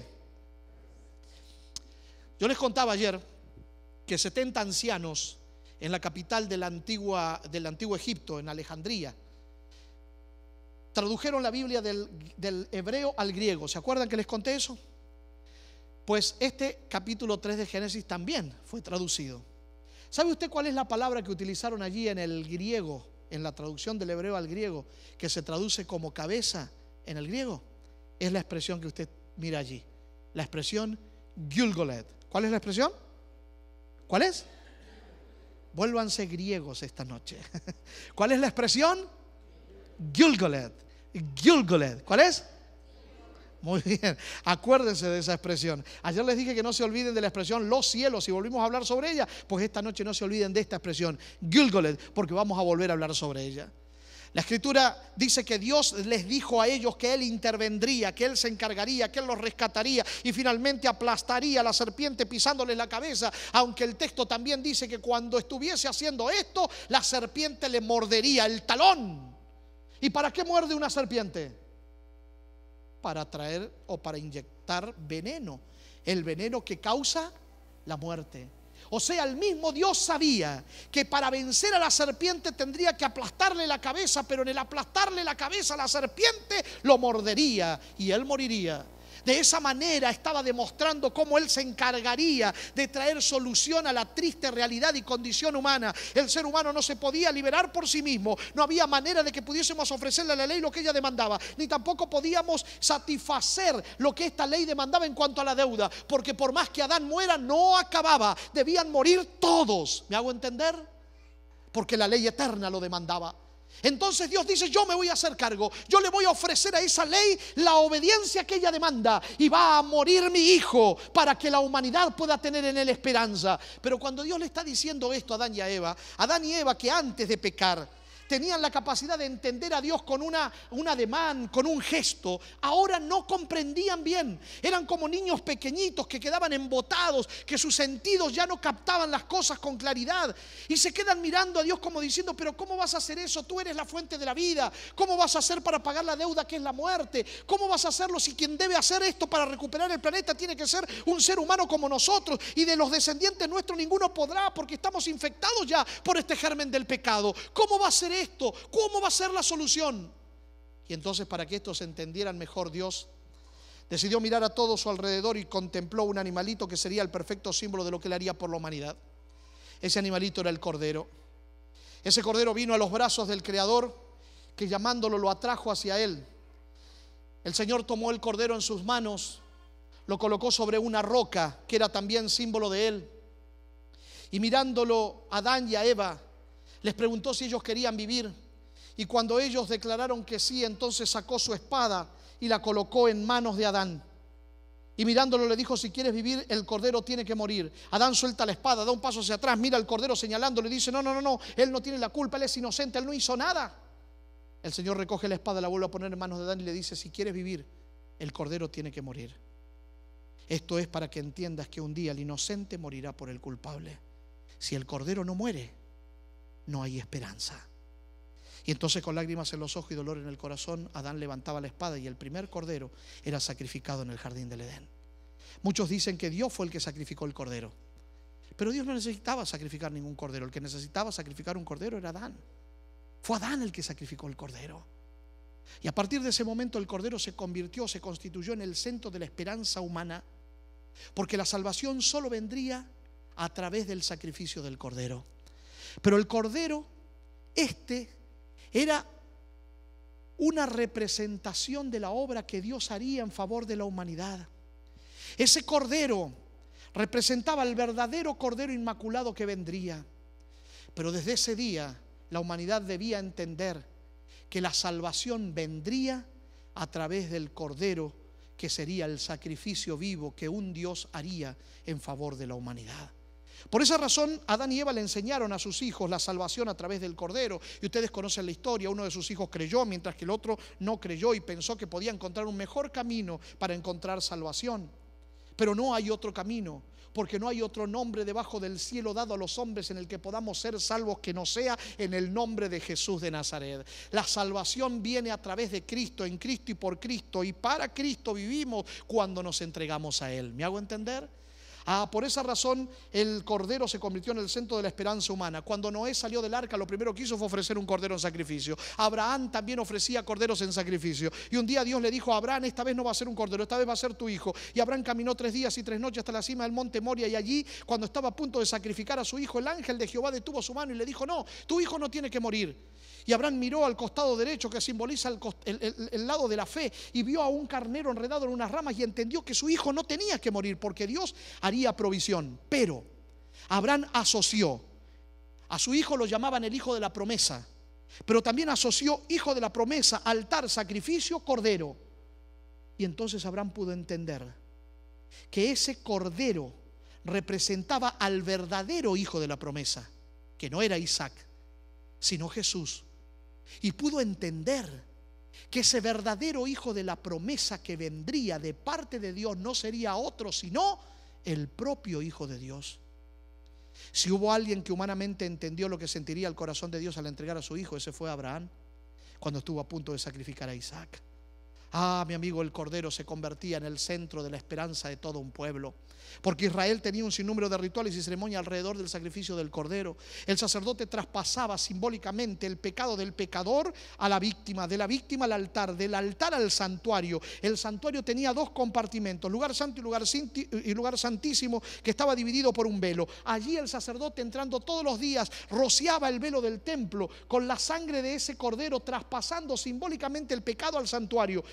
Yo les contaba ayer que 70 ancianos en la capital del antiguo Egipto, en Alejandría, tradujeron la Biblia del hebreo al griego. ¿Se acuerdan que les conté eso? Pues este capítulo 3 de Génesis también fue traducido. ¿Sabe usted cuál es la palabra que utilizaron allí en el griego, en la traducción del hebreo al griego, que se traduce como cabeza en el griego? Es la expresión que usted mira allí, la expresión Gilgolet. ¿Cuál es la expresión? ¿Cuál es? Vuélvanse griegos esta noche. ¿Cuál es la expresión? Gilgolet. Gilgolet. ¿Cuál es? Muy bien, acuérdense de esa expresión. Ayer les dije que no se olviden de la expresión los cielos y volvimos a hablar sobre ella. Pues esta noche no se olviden de esta expresión Gilgolet, porque vamos a volver a hablar sobre ella. La Escritura dice que Dios les dijo a ellos que Él intervendría, que Él se encargaría, que Él los rescataría y finalmente aplastaría a la serpiente pisándoles la cabeza. Aunque el texto también dice que cuando estuviese haciendo esto, la serpiente le mordería el talón. ¿Y para qué muerde una serpiente? Para traer o para inyectar veneno, el veneno que causa la muerte. O sea, el mismo Dios sabía que para vencer a la serpiente tendría que aplastarle la cabeza, pero en el aplastarle la cabeza a la serpiente lo mordería y él moriría. De esa manera estaba demostrando cómo Él se encargaría de traer solución a la triste realidad y condición humana. El ser humano no se podía liberar por sí mismo. No había manera de que pudiésemos ofrecerle a la ley lo que ella demandaba, ni tampoco podíamos satisfacer lo que esta ley demandaba en cuanto a la deuda, porque por más que Adán muera, no acababa. Debían morir todos. ¿Me hago entender? Porque la ley eterna lo demandaba. Entonces Dios dice, yo me voy a hacer cargo, yo le voy a ofrecer a esa ley la obediencia que ella demanda, y va a morir mi hijo para que la humanidad pueda tener en él esperanza. Pero cuando Dios le está diciendo esto a Adán y Eva que antes de pecar tenían la capacidad de entender a Dios con un ademán, con un gesto, ahora no comprendían bien. Eran como niños pequeñitos que quedaban embotados, que sus sentidos ya no captaban las cosas con claridad, y se quedan mirando a Dios como diciendo, pero ¿cómo vas a hacer eso? Tú eres la fuente de la vida. ¿Cómo vas a hacer para pagar la deuda que es la muerte? ¿Cómo vas a hacerlo si quien debe hacer esto para recuperar el planeta tiene que ser un ser humano como nosotros? Y de los descendientes nuestros ninguno podrá, porque estamos infectados ya por este germen del pecado. ¿Cómo va a ser esto? ¿Cómo va a ser la solución? Y entonces, para que estos entendieran mejor, Dios decidió mirar a todo su alrededor y contempló un animalito que sería el perfecto símbolo de lo que él haría por la humanidad. Ese animalito era el cordero. Ese cordero vino a los brazos del Creador, que llamándolo lo atrajo hacia él. El Señor tomó el cordero en sus manos, lo colocó sobre una roca que era también símbolo de él, y mirándolo a Adán y a Eva, les preguntó si ellos querían vivir, y cuando ellos declararon que sí, entonces sacó su espada y la colocó en manos de Adán, y mirándolo le dijo, si quieres vivir, el cordero tiene que morir. Adán suelta la espada, da un paso hacia atrás, mira al cordero señalándole, dice, no, él no tiene la culpa, él es inocente, él no hizo nada. El Señor recoge la espada, la vuelve a poner en manos de Adán y le dice, si quieres vivir, el cordero tiene que morir. Esto es para que entiendas que un día el inocente morirá por el culpable. Si el cordero no muere, no hay esperanza. Y entonces, con lágrimas en los ojos y dolor en el corazón, Adán levantaba la espada y el primer cordero era sacrificado en el jardín del Edén. Muchos dicen que Dios fue el que sacrificó el cordero, pero Dios no necesitaba sacrificar ningún cordero. El que necesitaba sacrificar un cordero era Adán. Fue Adán el que sacrificó el cordero. Y a partir de ese momento el cordero se constituyó en el centro de la esperanza humana, porque la salvación solo vendría a través del sacrificio del cordero. Pero el cordero, era una representación de la obra que Dios haría en favor de la humanidad. Ese cordero representaba al verdadero cordero inmaculado que vendría. Pero desde ese día la humanidad debía entender que la salvación vendría a través del cordero, que sería el sacrificio vivo que un Dios haría en favor de la humanidad. Por esa razón, Adán y Eva le enseñaron a sus hijos la salvación a través del cordero. Y ustedes conocen la historia. Uno de sus hijos creyó, mientras que el otro no creyó, y pensó que podía encontrar un mejor camino para encontrar salvación. Pero no hay otro camino, porque no hay otro nombre debajo del cielo dado a los hombres en el que podamos ser salvos que no sea en el nombre de Jesús de Nazaret. La salvación viene a través de Cristo, en Cristo y por Cristo, y para Cristo vivimos cuando nos entregamos a Él. ¿Me hago entender? Por esa razón el cordero se convirtió en el centro de la esperanza humana. Cuando Noé salió del arca, lo primero que hizo fue ofrecer un cordero en sacrificio. Abraham también ofrecía corderos en sacrificio. Y un día Dios le dijo a Abraham, esta vez no va a ser un cordero, esta vez va a ser tu hijo. Y Abraham caminó 3 días y 3 noches hasta la cima del monte Moria, y allí, cuando estaba a punto de sacrificar a su hijo, el ángel de Jehová detuvo su mano y le dijo, no, tu hijo no tiene que morir. Y Abraham miró al costado derecho, que simboliza el lado de la fe, y vio a un carnero enredado en unas ramas, y entendió que su hijo no tenía que morir porque Dios haría provisión. Pero Abraham asoció a su hijo, lo llamaban el hijo de la promesa, pero también asoció hijo de la promesa, altar, sacrificio, cordero. Y entonces Abraham pudo entender que ese cordero representaba al verdadero hijo de la promesa, que no era Isaac, sino Jesús. Y pudo entender que ese verdadero hijo de la promesa que vendría de parte de Dios no sería otro sino el propio Hijo de Dios. Si hubo alguien que humanamente entendió lo que sentiría el corazón de Dios al entregar a su hijo, ese fue Abraham, cuando estuvo a punto de sacrificar a Isaac. Mi amigo, el cordero se convertía en el centro de la esperanza de todo un pueblo, porque Israel tenía un sinnúmero de rituales y ceremonias alrededor del sacrificio del cordero. El sacerdote traspasaba simbólicamente el pecado del pecador a la víctima, de la víctima al altar, del altar al santuario. El santuario tenía 2 compartimentos, lugar santo y lugar santísimo, que estaba dividido por un velo. Allí el sacerdote, entrando todos los días, rociaba el velo del templo con la sangre de ese cordero, traspasando simbólicamente el pecado al santuario.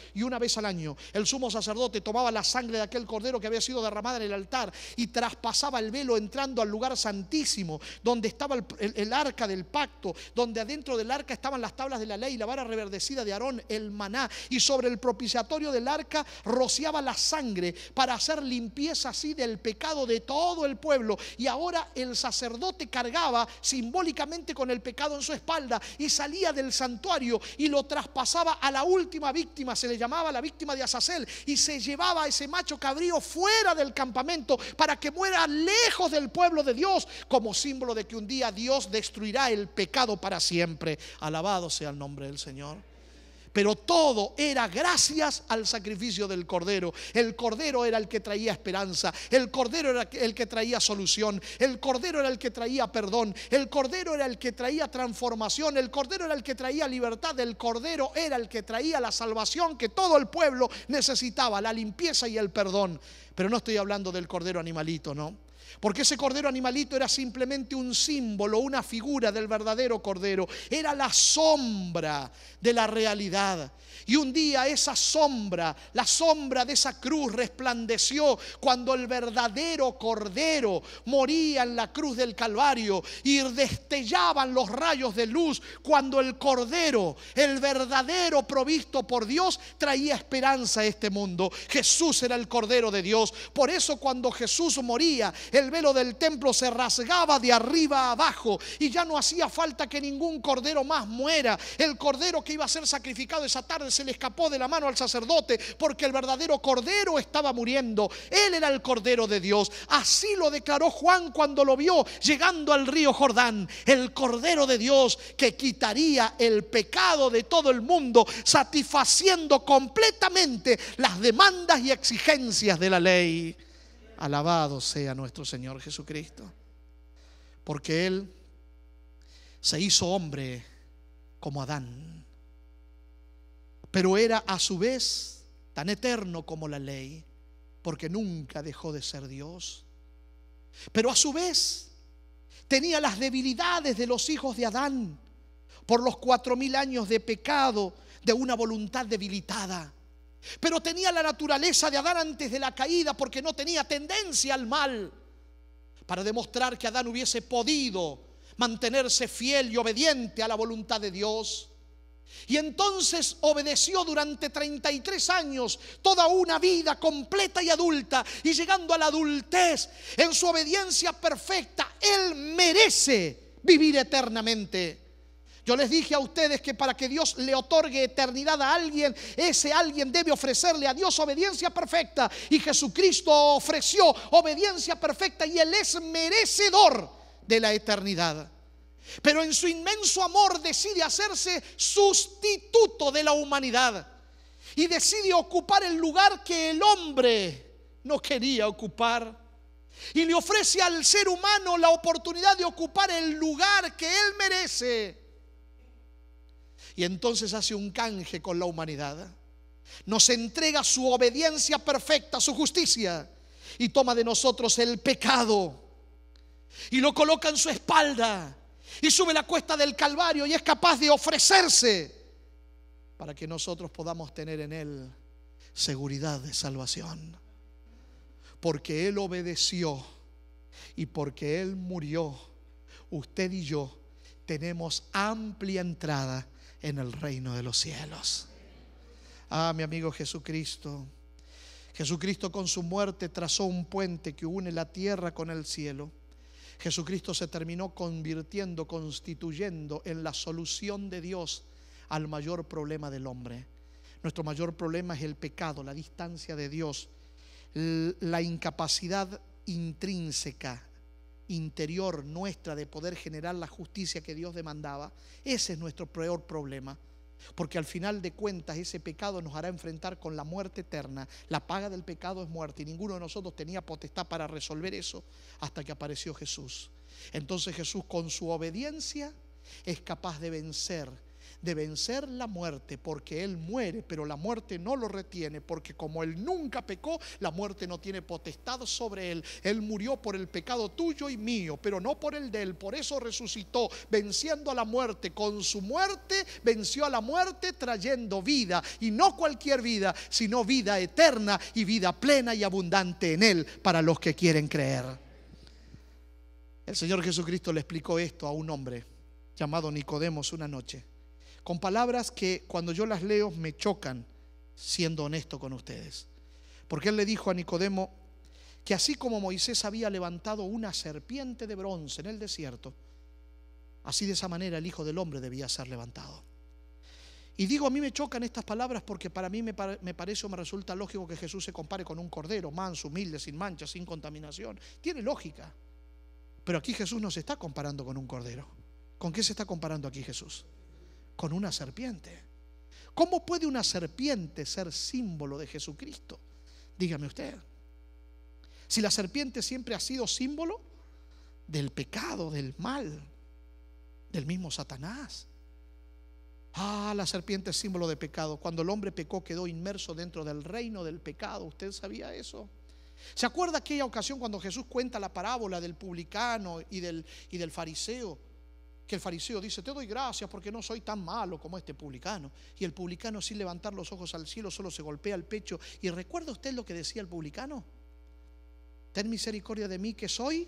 Y una vez al año el sumo sacerdote tomaba la sangre de aquel cordero que había sido derramada en el altar y traspasaba el velo entrando al lugar santísimo, donde estaba el arca del pacto, donde adentro del arca estaban las tablas de la ley, la vara reverdecida de Aarón, el maná, y sobre el propiciatorio del arca rociaba la sangre para hacer limpieza así del pecado de todo el pueblo. Y ahora el sacerdote cargaba simbólicamente con el pecado en su espalda y salía del santuario y lo traspasaba a la última víctima, se le llamaba la víctima de Azazel, y se llevaba a ese macho cabrío fuera del campamento para que muera lejos del pueblo de Dios, como símbolo de que un día Dios destruirá el pecado para siempre. Alabado sea el nombre del Señor. Pero todo era gracias al sacrificio del Cordero. El Cordero era el que traía esperanza. El Cordero era el que traía solución. El Cordero era el que traía perdón. El Cordero era el que traía transformación. El Cordero era el que traía libertad. El Cordero era el que traía la salvación que todo el pueblo necesitaba, la limpieza y el perdón. Pero no estoy hablando del Cordero animalito, ¿no? Porque ese cordero animalito era simplemente un símbolo, una figura del verdadero cordero. Era la sombra de la realidad. Y un día esa sombra, la sombra de esa cruz resplandeció cuando el verdadero cordero moría en la cruz del Calvario, y destellaban los rayos de luz cuando el cordero, el verdadero provisto por Dios, traía esperanza a este mundo. Jesús era el Cordero de Dios. Por eso cuando Jesús moría, el velo del templo se rasgaba de arriba a abajo y ya no hacía falta que ningún cordero más muera. El cordero que iba a ser sacrificado esa tarde se le escapó de la mano al sacerdote, porque el verdadero cordero estaba muriendo. Él era el Cordero de Dios. Así lo declaró Juan cuando lo vio llegando al río Jordán. El Cordero de Dios que quitaría el pecado de todo el mundo, satisfaciendo completamente las demandas y exigencias de la ley. Alabado sea nuestro Señor Jesucristo, porque Él se hizo hombre como Adán, pero era a su vez tan eterno como la ley, porque nunca dejó de ser Dios. Pero a su vez tenía las debilidades de los hijos de Adán por los 4000 años de pecado, de una voluntad debilitada. Pero tenía la naturaleza de Adán antes de la caída, porque no tenía tendencia al mal, para demostrar que Adán hubiese podido mantenerse fiel y obediente a la voluntad de Dios. Y entonces obedeció durante 33 años, toda una vida completa y adulta, y llegando a la adultez, en su obediencia perfecta, Él merece vivir eternamente. Yo les dije a ustedes que para que Dios le otorgue eternidad a alguien, ese alguien debe ofrecerle a Dios obediencia perfecta. Y Jesucristo ofreció obediencia perfecta y Él es merecedor de la eternidad. Pero en su inmenso amor decide hacerse sustituto de la humanidad y decide ocupar el lugar que el hombre no quería ocupar. Y le ofrece al ser humano la oportunidad de ocupar el lugar que él merece. Y entonces hace un canje con la humanidad. Nos entrega su obediencia perfecta, su justicia, y toma de nosotros el pecado y lo coloca en su espalda y sube la cuesta del Calvario y es capaz de ofrecerse para que nosotros podamos tener en Él seguridad de salvación. Porque Él obedeció y porque Él murió, usted y yo tenemos amplia entrada en el reino de los cielos. Ah, mi amigo Jesucristo. Jesucristo con su muerte trazó un puente que une la tierra con el cielo. Jesucristo se terminó convirtiendo, constituyendo en la solución de Dios al mayor problema del hombre. Nuestro mayor problema es el pecado, la distancia de Dios, la incapacidad intrínseca, interior nuestra de poder generar la justicia que Dios demandaba. Ese es nuestro peor problema, porque al final de cuentas ese pecado nos hará enfrentar con la muerte eterna. La paga del pecado es muerte y ninguno de nosotros tenía potestad para resolver eso hasta que apareció Jesús. Entonces Jesús con su obediencia es capaz de vencer, de vencer la muerte, porque Él muere, pero la muerte no lo retiene, porque como Él nunca pecó, la muerte no tiene potestad sobre Él. Él murió por el pecado tuyo y mío, pero no por el de Él. Por eso resucitó, venciendo a la muerte. Con su muerte venció a la muerte, trayendo vida, y no cualquier vida, sino vida eterna y vida plena y abundante en Él para los que quieren creer. El Señor Jesucristo le explicó esto a un hombre llamado Nicodemos una noche, con palabras que cuando yo las leo me chocan, siendo honesto con ustedes. Porque Él le dijo a Nicodemo que así como Moisés había levantado una serpiente de bronce en el desierto, así de esa manera el Hijo del Hombre debía ser levantado. Y digo, a mí me chocan estas palabras porque para mí me parece o me resulta lógico que Jesús se compare con un cordero manso, humilde, sin mancha, sin contaminación. Tiene lógica. Pero aquí Jesús no se está comparando con un cordero. ¿Con qué se está comparando aquí Jesús? Con una serpiente. ¿Cómo puede una serpiente ser símbolo de Jesucristo? Dígame usted. Si la serpiente siempre ha sido símbolo del pecado, del mal, del mismo Satanás. La serpiente es símbolo de pecado. Cuando el hombre pecó, quedó inmerso dentro del reino del pecado. ¿Usted sabía eso? ¿Se acuerda aquella ocasión cuando Jesús cuenta la parábola del publicano y del fariseo? Que el fariseo dice: te doy gracias porque no soy tan malo como este publicano. Y el publicano, sin levantar los ojos al cielo, solo se golpea el pecho. ¿Y recuerda usted lo que decía el publicano? Ten misericordia de mí que soy.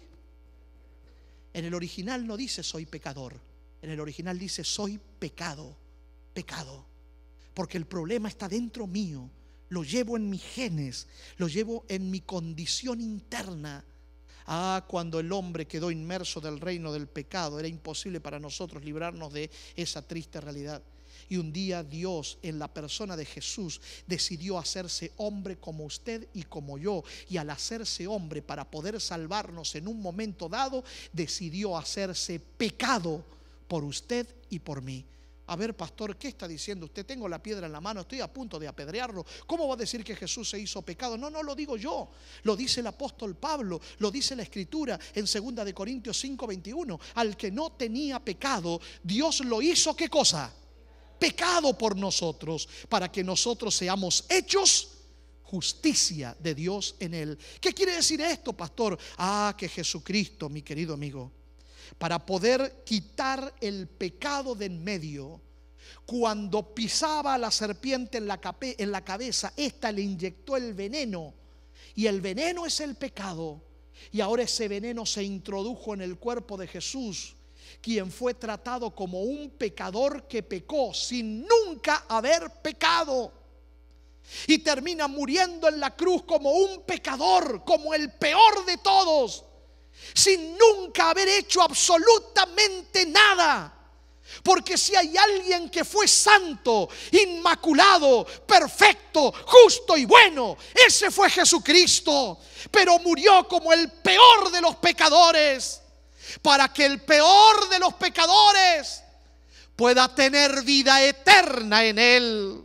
En el original no dice soy pecador. En el original dice soy pecado. Pecado. Porque el problema está dentro mío. Lo llevo en mis genes. Lo llevo en mi condición interna. Cuando el hombre quedó inmerso del reino del pecado, era imposible para nosotros librarnos de esa triste realidad. Y un día Dios, en la persona de Jesús, decidió hacerse hombre como usted y como yo. Y al hacerse hombre para poder salvarnos en un momento dado, decidió hacerse pecado por usted y por mí. A ver, pastor, ¿qué está diciendo usted? Tengo la piedra en la mano, estoy a punto de apedrearlo. ¿Cómo va a decir que Jesús se hizo pecado? No lo digo yo, lo dice el apóstol Pablo, lo dice la Escritura en 2 de Corintios 5:21. Al que no tenía pecado, Dios lo hizo, ¿qué cosa? Pecado por nosotros, para que nosotros seamos hechos justicia de Dios en él. ¿Qué quiere decir esto, pastor? Que Jesucristo, mi querido amigo, para poder quitar el pecado de en medio, cuando pisaba a la serpiente en la cabeza, ésta le inyectó el veneno, y el veneno es el pecado. Y ahora ese veneno se introdujo en el cuerpo de Jesús, quien fue tratado como un pecador que pecó sin nunca haber pecado, y termina muriendo en la cruz como un pecador, como el peor de todos, sin nunca haber hecho absolutamente nada. Porque si hay alguien que fue santo, inmaculado, perfecto, justo y bueno, ese fue Jesucristo. Pero murió como el peor de los pecadores, para que el peor de los pecadores pueda tener vida eterna en él.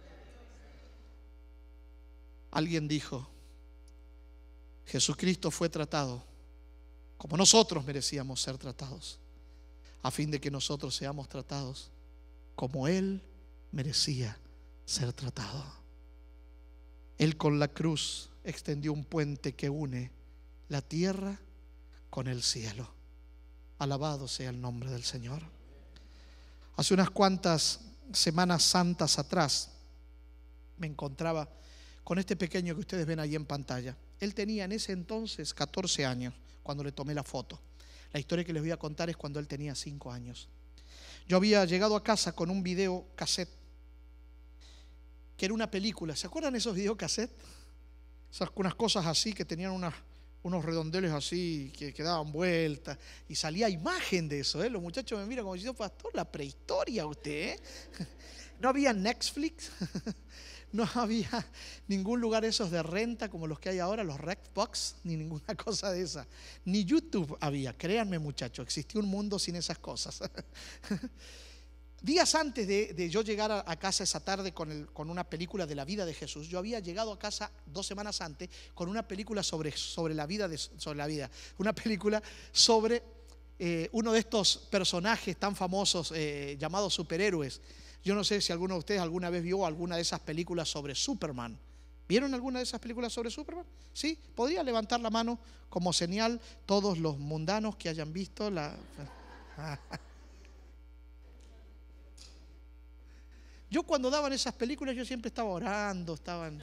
Alguien dijo: Jesucristo fue tratado como nosotros merecíamos ser tratados, a fin de que nosotros seamos tratados como Él merecía ser tratado. Él con la cruz extendió un puente que une la tierra con el cielo. Alabado sea el nombre del Señor. Hace unas cuantas Semanas Santas atrás me encontraba con este pequeño que ustedes ven ahí en pantalla. Él tenía en ese entonces 14 años cuando le tomé la foto. La historia que les voy a contar es cuando él tenía 5 años. Yo había llegado a casa con un video cassette, que era una película. ¿Se acuerdan esos videocassettes? Unas cosas así que tenían unos redondeles así que daban vueltas y salía imagen de eso. Los muchachos me miran como diciendo: pastor, la prehistoria usted. No había Netflix. No había ningún lugar esos de renta como los que hay ahora, los Redbox, ni ninguna cosa de esa. Ni YouTube había, créanme muchachos, existía un mundo sin esas cosas. Días antes de yo llegar a casa esa tarde con una película de la vida de Jesús, yo había llegado a casa 2 semanas antes con una película sobre la vida, una película sobre uno de estos personajes tan famosos llamados superhéroes. Yo no sé si alguno de ustedes alguna vez vio alguna de esas películas sobre Superman. ¿Vieron alguna de esas películas sobre Superman? ¿Sí? ¿Podría levantar la mano como señal todos los mundanos que hayan visto la... Yo cuando daban esas películas yo siempre estaba orando,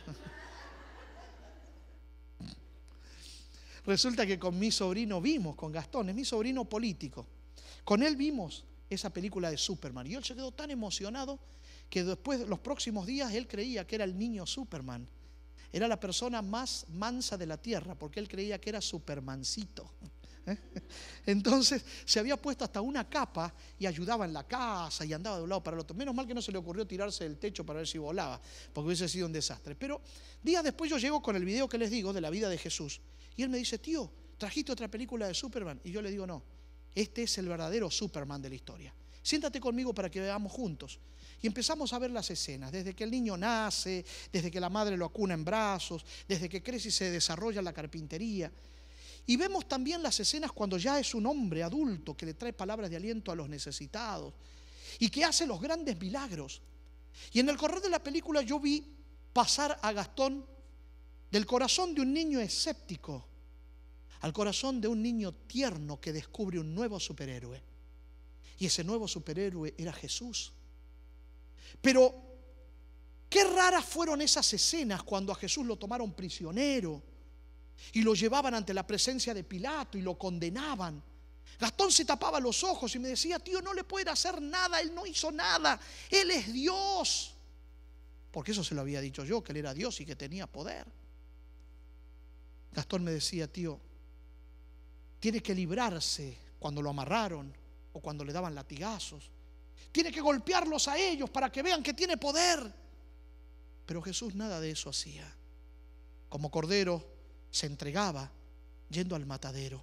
Resulta que con mi sobrino vimos, con Gastón, es mi sobrino político, con él vimos esa película de Superman. Y él se quedó tan emocionado que después, los próximos días, él creía que era el niño Superman. Era la persona más mansa de la tierra, porque él creía que era Supermancito. Entonces se había puesto hasta una capa y ayudaba en la casa y andaba de un lado para el otro. Menos mal que no se le ocurrió tirarse del techo para ver si volaba, porque hubiese sido un desastre. Pero días después yo llego con el video que les digo de la vida de Jesús y él me dice: tío, ¿trajiste otra película de Superman? Y yo le digo: no, este es el verdadero Superman de la historia. Siéntate conmigo para que veamos juntos. Y empezamos a ver las escenas, desde que el niño nace, desde que la madre lo acuna en brazos, desde que crece y se desarrolla en la carpintería. Y vemos también las escenas cuando ya es un hombre adulto que le trae palabras de aliento a los necesitados y que hace los grandes milagros. Y en el correr de la película yo vi pasar a Gastón del corazón de un niño escéptico al corazón de un niño tierno que descubre un nuevo superhéroe. Y ese nuevo superhéroe era Jesús. Pero qué raras fueron esas escenas cuando a Jesús lo tomaron prisionero y lo llevaban ante la presencia de Pilato y lo condenaban. Gastón se tapaba los ojos y me decía: tío, no le pueden hacer nada, él no hizo nada, él es Dios. Porque eso se lo había dicho yo, que él era Dios y que tenía poder. Gastón me decía: tío, tiene que librarse cuando lo amarraron o cuando le daban latigazos. Tiene que golpearlos a ellos para que vean que tiene poder. Pero Jesús nada de eso hacía. Como cordero se entregaba yendo al matadero.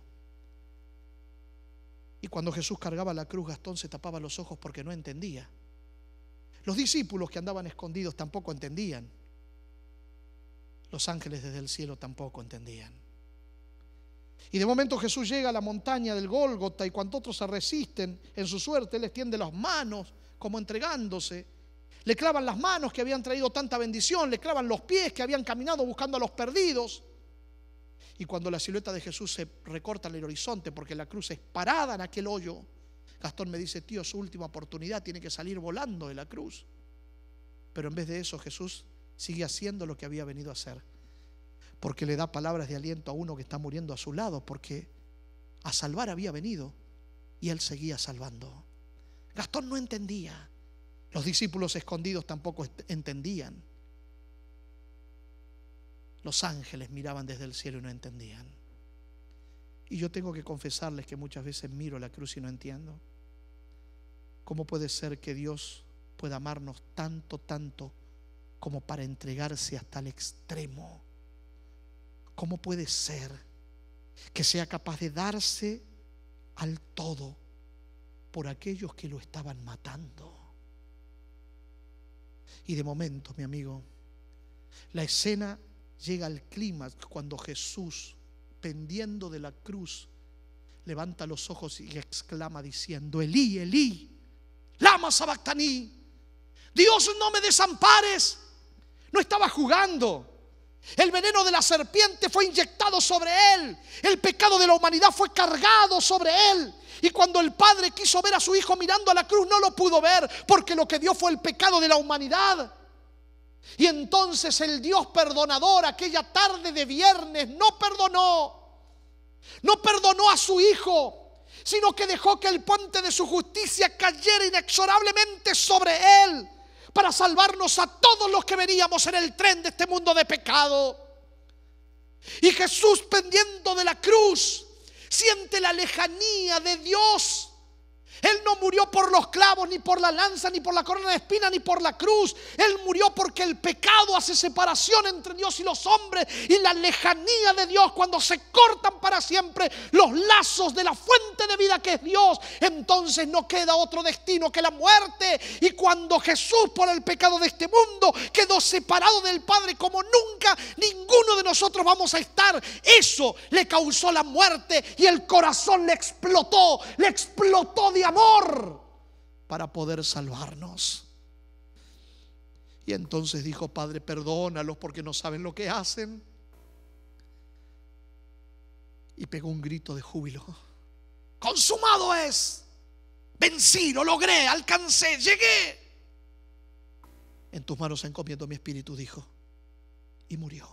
Y cuando Jesús cargaba la cruz, Gastón se tapaba los ojos porque no entendía. Los discípulos que andaban escondidos tampoco entendían. Los ángeles desde el cielo tampoco entendían. Y de momento Jesús llega a la montaña del Gólgota y cuando otros se resisten en su suerte, Él les tiende las manos como entregándose. Le clavan las manos que habían traído tanta bendición, le clavan los pies que habían caminado buscando a los perdidos. Y cuando la silueta de Jesús se recorta en el horizonte porque la cruz es parada en aquel hoyo, Gastón me dice: tío, su última oportunidad, tiene que salir volando de la cruz. Pero en vez de eso Jesús sigue haciendo lo que había venido a hacer, porque le da palabras de aliento a uno que está muriendo a su lado, porque a salvar había venido y él seguía salvando. Gastón no entendía. Los discípulos escondidos tampoco entendían. Los ángeles miraban desde el cielo y no entendían. Y yo tengo que confesarles que muchas veces miro la cruz y no entiendo. ¿Cómo puede ser que Dios pueda amarnos tanto, tanto como para entregarse hasta el extremo? ¿Cómo puede ser que sea capaz de darse al todo por aquellos que lo estaban matando? Y de momento, mi amigo, la escena llega al clímax cuando Jesús, pendiendo de la cruz, levanta los ojos y exclama diciendo: Elí, Elí, lama sabactaní. Dios, no me desampares. No estaba jugando. El veneno de la serpiente fue inyectado sobre él. El pecado de la humanidad fue cargado sobre él. Y cuando el Padre quiso ver a su Hijo mirando a la cruz, no lo pudo ver, porque lo que vio fue el pecado de la humanidad. Y entonces el Dios perdonador, aquella tarde de viernes, no perdonó a su Hijo, sino que dejó que el puente de su justicia cayera inexorablemente sobre él, para salvarnos a todos los que veníamos en el tren de este mundo de pecado. Y Jesús, pendiendo de la cruz, siente la lejanía de Dios. Él no murió por los clavos, ni por la lanza, ni por la corona de espinas, ni por la cruz. Él murió porque el pecado hace separación entre Dios y los hombres. Y la lejanía de Dios, cuando se cortan para siempre los lazos de la fuente de vida que es Dios, entonces no queda otro destino que la muerte. Y cuando Jesús, por el pecado de este mundo, quedó separado del Padre como nunca ninguno de nosotros vamos a estar, eso le causó la muerte. Y el corazón le explotó de amor para poder salvarnos. Y entonces dijo: Padre, perdónalos porque no saben lo que hacen. Y pegó un grito de júbilo. Consumado es. Vencí, lo logré, alcancé, llegué. En tus manos encomiendo mi espíritu, dijo. Y murió.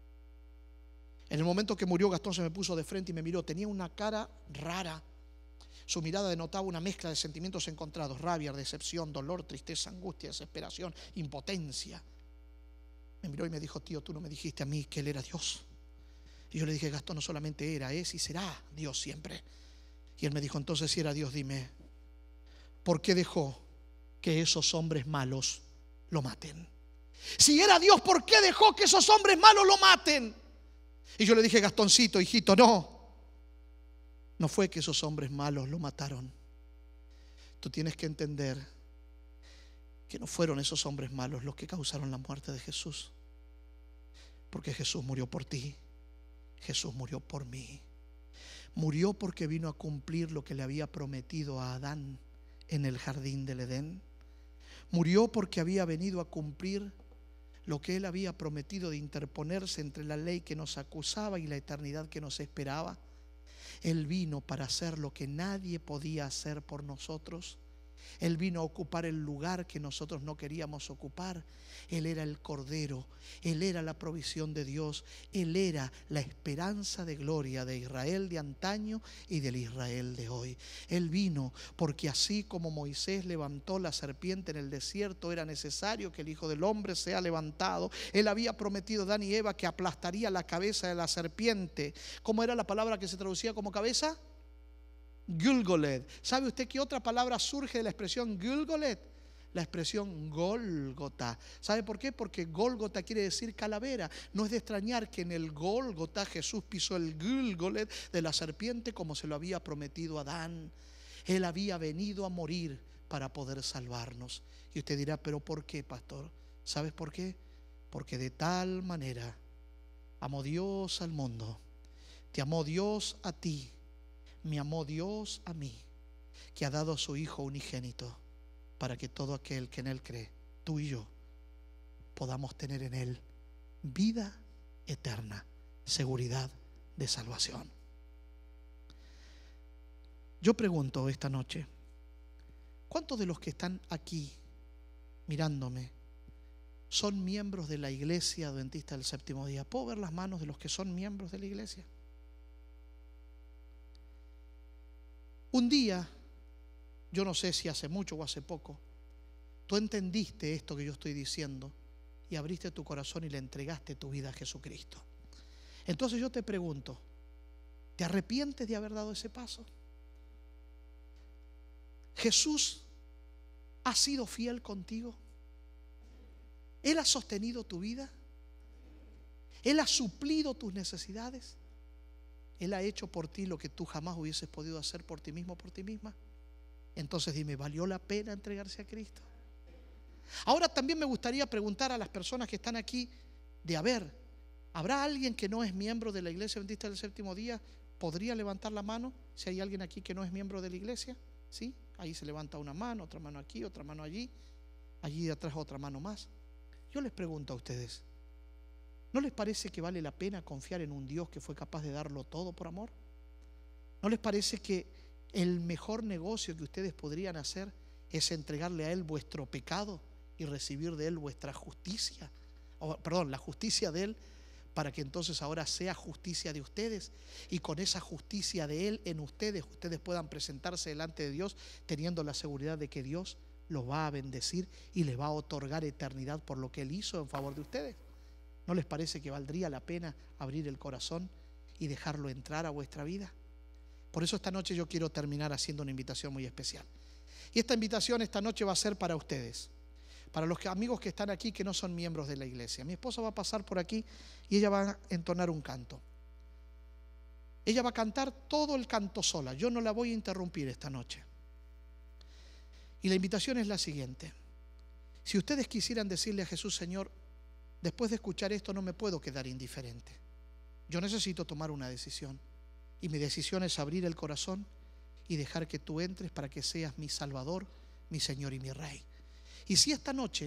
En el momento que murió, Gastón se me puso de frente y me miró. Tenía una cara rara. Su mirada denotaba una mezcla de sentimientos encontrados: rabia, decepción, dolor, tristeza, angustia, desesperación, impotencia. Me miró y me dijo: tío, tú no me dijiste a mí que él era Dios. Y yo le dije: Gastón, no solamente era, es y será Dios siempre. Y él me dijo: entonces, si era Dios, dime, ¿por qué dejó que esos hombres malos lo maten? Si era Dios, ¿por qué dejó que esos hombres malos lo maten? Y yo le dije: Gastoncito, hijito, no fue que esos hombres malos lo mataron. Tú tienes que entender que no fueron esos hombres malos los que causaron la muerte de Jesús. Porque Jesús murió por ti. Jesús murió por mí. Murió porque vino a cumplir lo que le había prometido a Adán en el jardín del Edén. Murió porque había venido a cumplir lo que él había prometido de interponerse entre la ley que nos acusaba y la eternidad que nos esperaba. Él vino para hacer lo que nadie podía hacer por nosotros. Él vino a ocupar el lugar que nosotros no queríamos ocupar. Él era el Cordero, Él era la provisión de Dios, Él era la esperanza de gloria de Israel de antaño y del Israel de hoy. Él vino porque así como Moisés levantó la serpiente en el desierto, era necesario que el Hijo del Hombre sea levantado. Él había prometido a Adán y Eva que aplastaría la cabeza de la serpiente. ¿Cómo era la palabra que se traducía como cabeza? Gulgolet. ¿Sabe usted qué otra palabra surge de la expresión Gulgolet? La expresión Gólgota. ¿Sabe por qué? Porque Gólgota quiere decir calavera. No es de extrañar que en el Gólgota Jesús pisó el Gulgolet de la serpiente como se lo había prometido a Adán. Él había venido a morir para poder salvarnos. Y usted dirá: ¿pero por qué, pastor? ¿Sabes por qué? Porque de tal manera amó Dios al mundo. Te amó Dios a ti. Me amó Dios a mí, que ha dado a su Hijo unigénito, para que todo aquel que en Él cree, tú y yo, podamos tener en Él vida eterna, seguridad de salvación. Yo pregunto esta noche: ¿cuántos de los que están aquí mirándome son miembros de la Iglesia Adventista del Séptimo Día? ¿Puedo ver las manos de los que son miembros de la iglesia? Un día, yo no sé si hace mucho o hace poco, tú entendiste esto que yo estoy diciendo y abriste tu corazón y le entregaste tu vida a Jesucristo. Entonces yo te pregunto: ¿te arrepientes de haber dado ese paso? ¿Jesús ha sido fiel contigo? ¿Él ha sostenido tu vida? ¿Él ha suplido tus necesidades? ¿Él ha hecho por ti lo que tú jamás hubieses podido hacer por ti mismo o por ti misma? Entonces dime, ¿valió la pena entregarse a Cristo? Ahora también me gustaría preguntar a las personas que están aquí ¿habrá alguien que no es miembro de la Iglesia Adventista del Séptimo Día? ¿Podría levantar la mano si hay alguien aquí que no es miembro de la iglesia? ¿Sí? Ahí se levanta una mano, otra mano aquí, otra mano allí. Allí de atrás otra mano más. Yo les pregunto a ustedes: ¿no les parece que vale la pena confiar en un Dios que fue capaz de darlo todo por amor? ¿No les parece que el mejor negocio que ustedes podrían hacer es entregarle a Él vuestro pecado y recibir de Él vuestra justicia? La justicia de Él, para que entonces ahora sea justicia de ustedes, y con esa justicia de Él en ustedes puedan presentarse delante de Dios teniendo la seguridad de que Dios los va a bendecir y les va a otorgar eternidad por lo que Él hizo en favor de ustedes. ¿No les parece que valdría la pena abrir el corazón y dejarlo entrar a vuestra vida? Por eso esta noche yo quiero terminar haciendo una invitación muy especial. Y esta invitación esta noche va a ser para ustedes, para los amigos que están aquí que no son miembros de la iglesia. Mi esposa va a pasar por aquí y ella va a entonar un canto. Ella va a cantar todo el canto sola. Yo no la voy a interrumpir esta noche. Y la invitación es la siguiente: si ustedes quisieran decirle a Jesús: Señor, después de escuchar esto no me puedo quedar indiferente. Yo necesito tomar una decisión. Y mi decisión es abrir el corazón y dejar que tú entres para que seas mi Salvador, mi Señor y mi Rey. Y si esta noche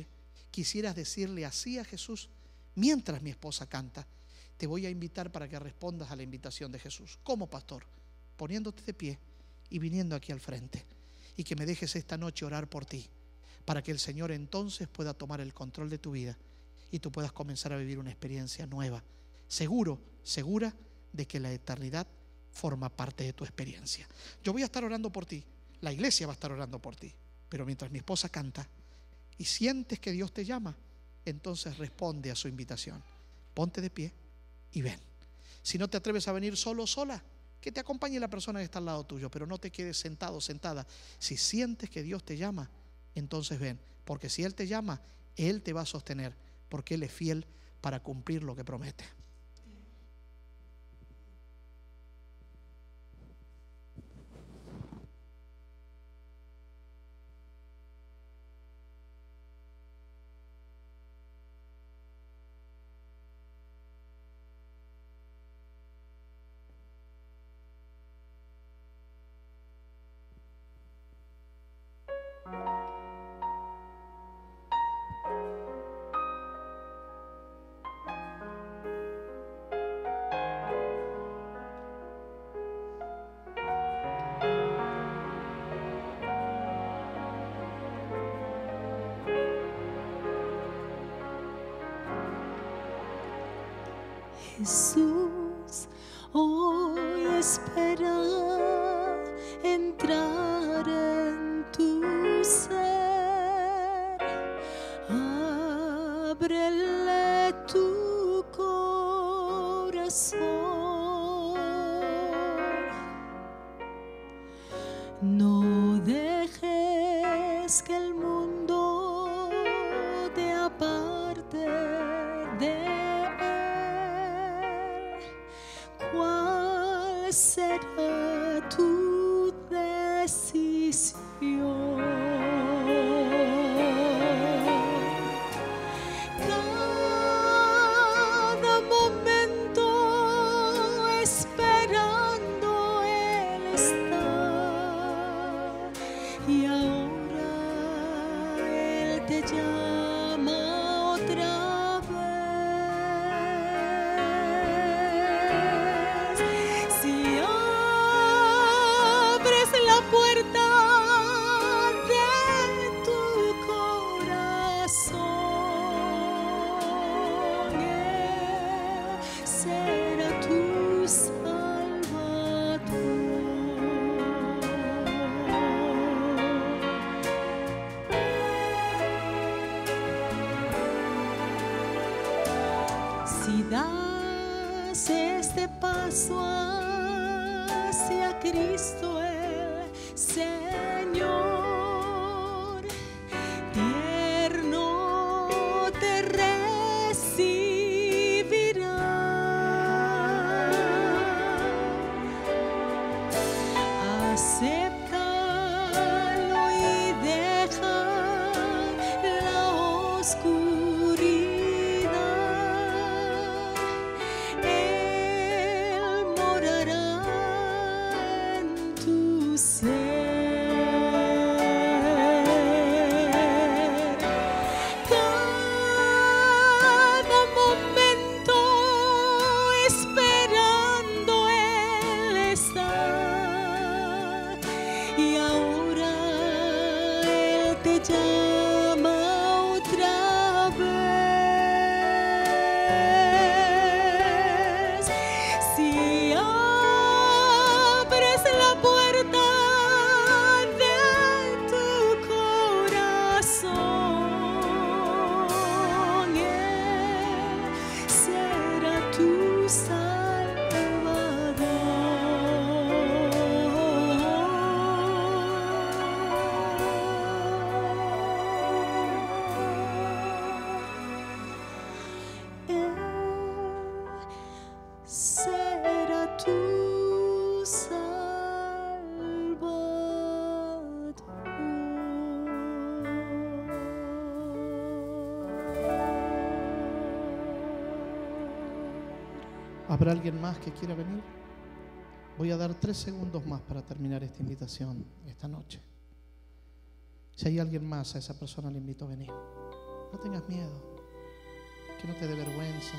quisieras decirle así a Jesús mientras mi esposa canta, te voy a invitar para que respondas a la invitación de Jesús. ¿Cómo, pastor? Poniéndote de pie y viniendo aquí al frente, y que me dejes esta noche orar por ti, para que el Señor entonces pueda tomar el control de tu vida y tú puedas comenzar a vivir una experiencia nueva, segura de que la eternidad forma parte de tu experiencia. Yo voy a estar orando por ti, la iglesia va a estar orando por ti, pero mientras mi esposa canta y sientes que Dios te llama, entonces responde a su invitación. Ponte de pie y ven. Si no te atreves a venir solo o sola, que te acompañe la persona que está al lado tuyo, pero no te quedes sentado o sentada. Si sientes que Dios te llama, entonces ven, porque si Él te llama, Él te va a sostener, porque Él es fiel para cumplir lo que promete. Jesús hoy espera entrar en tu ser. Ábrele tu corazón. No dejes que el mundo te aparte de ¿cuál será tu decisión? Cada momento esperando Él está, y ahora Él te llama otra vez. Si abres la puerta de tu corazón, Él será tu Salvador. Si das este paso hacia Cristo el Señor, tierno te recibirá. Acéptalo y deja la oscuridad. Él morará en tu ser. Cada momento esperando Él está, y ahora Él te llama otra vez. Si abres la puerta de tu corazón, Él será tu Salvador. Él será tu Salvador. ¿Habrá alguien más que quiera venir? Voy a dar 3 segundos más para terminar esta invitación esta noche. Si hay alguien más, a esa persona le invito a venir. No tengas miedo, que no te dé vergüenza.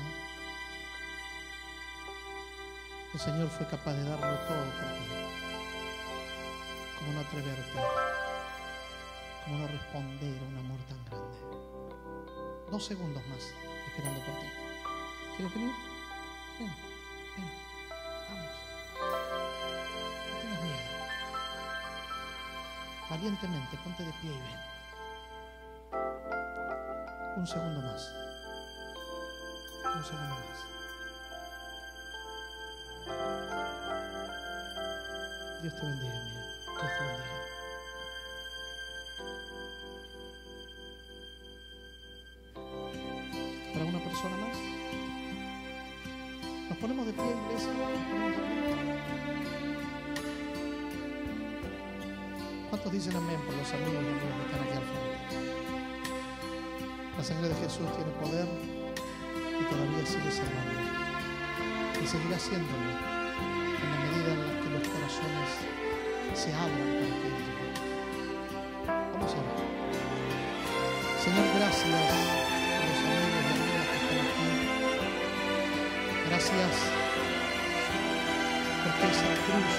El Señor fue capaz de darlo todo por ti. ¿Cómo no atreverte? ¿Cómo no responder a un amor tan grande? 2 segundos más esperando por ti. ¿Quieres venir? Ven, ven, vamos. No tengas miedo. Valientemente, ponte de pie y ven. 1 segundo más. 1 segundo más. Dios te bendiga, mía. Dios te bendiga. ¿Para una persona más? Nos ponemos de pie, iglesia. Nos ponemos de pie. ¿Cuántos dicen amén por los amigos y amigas que están aquí al frente? La sangre de Jesús tiene poder y todavía sigue salvando. Y seguirá haciéndolo en la medida en la que los corazones se abran para que Él llegue. Vamos a orar. Señor, gracias por los amigos y amigas que están aquí. Gracias porque esa cruz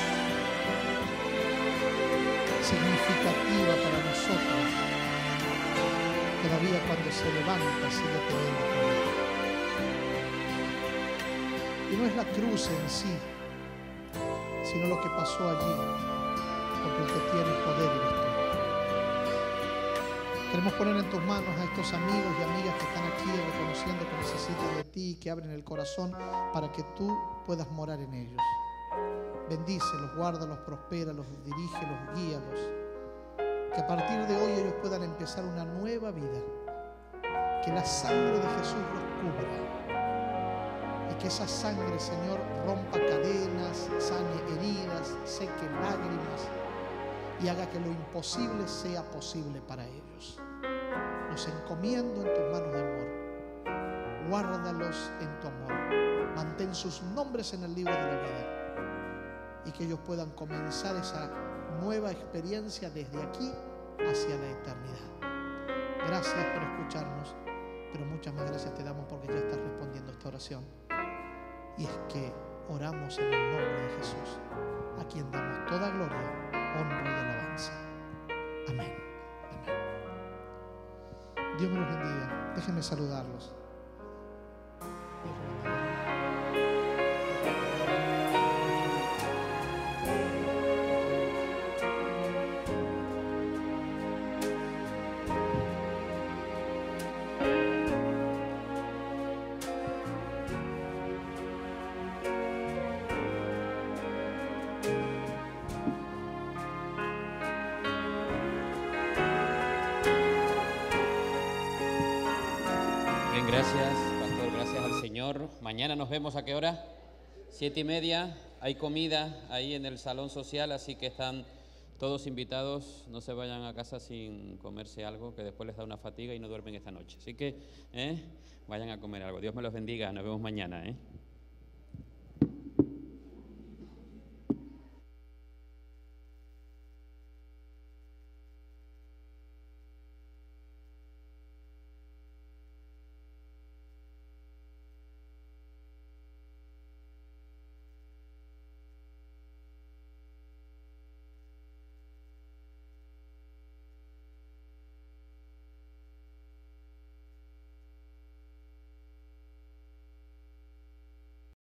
significativa para nosotros todavía cuando se levanta sigue teniendo poder. Y no es la cruz en sí, sino lo que pasó allí, porque el que tiene poder eres tú. Queremos poner en tus manos a estos amigos y amigas que están aquí reconociendo que necesitan de ti, que abren el corazón para que tú puedas morar en ellos. Bendícelos, guárdalos, prospéralos, dirígelos, guíalos. Que a partir de hoy ellos puedan empezar una nueva vida. Que la sangre de Jesús los cubra. Y que esa sangre, Señor, rompa cadenas, sane heridas, seque lágrimas y haga que lo imposible sea posible para ellos. Los encomiendo en tus manos de amor. Guárdalos en tu amor. Mantén sus nombres en el libro de la vida. Y que ellos puedan comenzar esa nueva experiencia desde aquí hacia la eternidad. Gracias por escucharnos, pero muchas más gracias te damos porque ya estás respondiendo esta oración. Y es que oramos en el nombre de Jesús, a quien damos toda gloria, honra y alabanza. Amén. Amén. Dios me los bendiga. Déjenme saludarlos. Dios los bendiga. Gracias, pastor, gracias al Señor. Mañana nos vemos, ¿a qué hora? 7:30. Hay comida ahí en el salón social, así que están todos invitados. No se vayan a casa sin comerse algo, que después les da una fatiga y no duermen esta noche. Así que vayan a comer algo. Dios me los bendiga. Nos vemos mañana.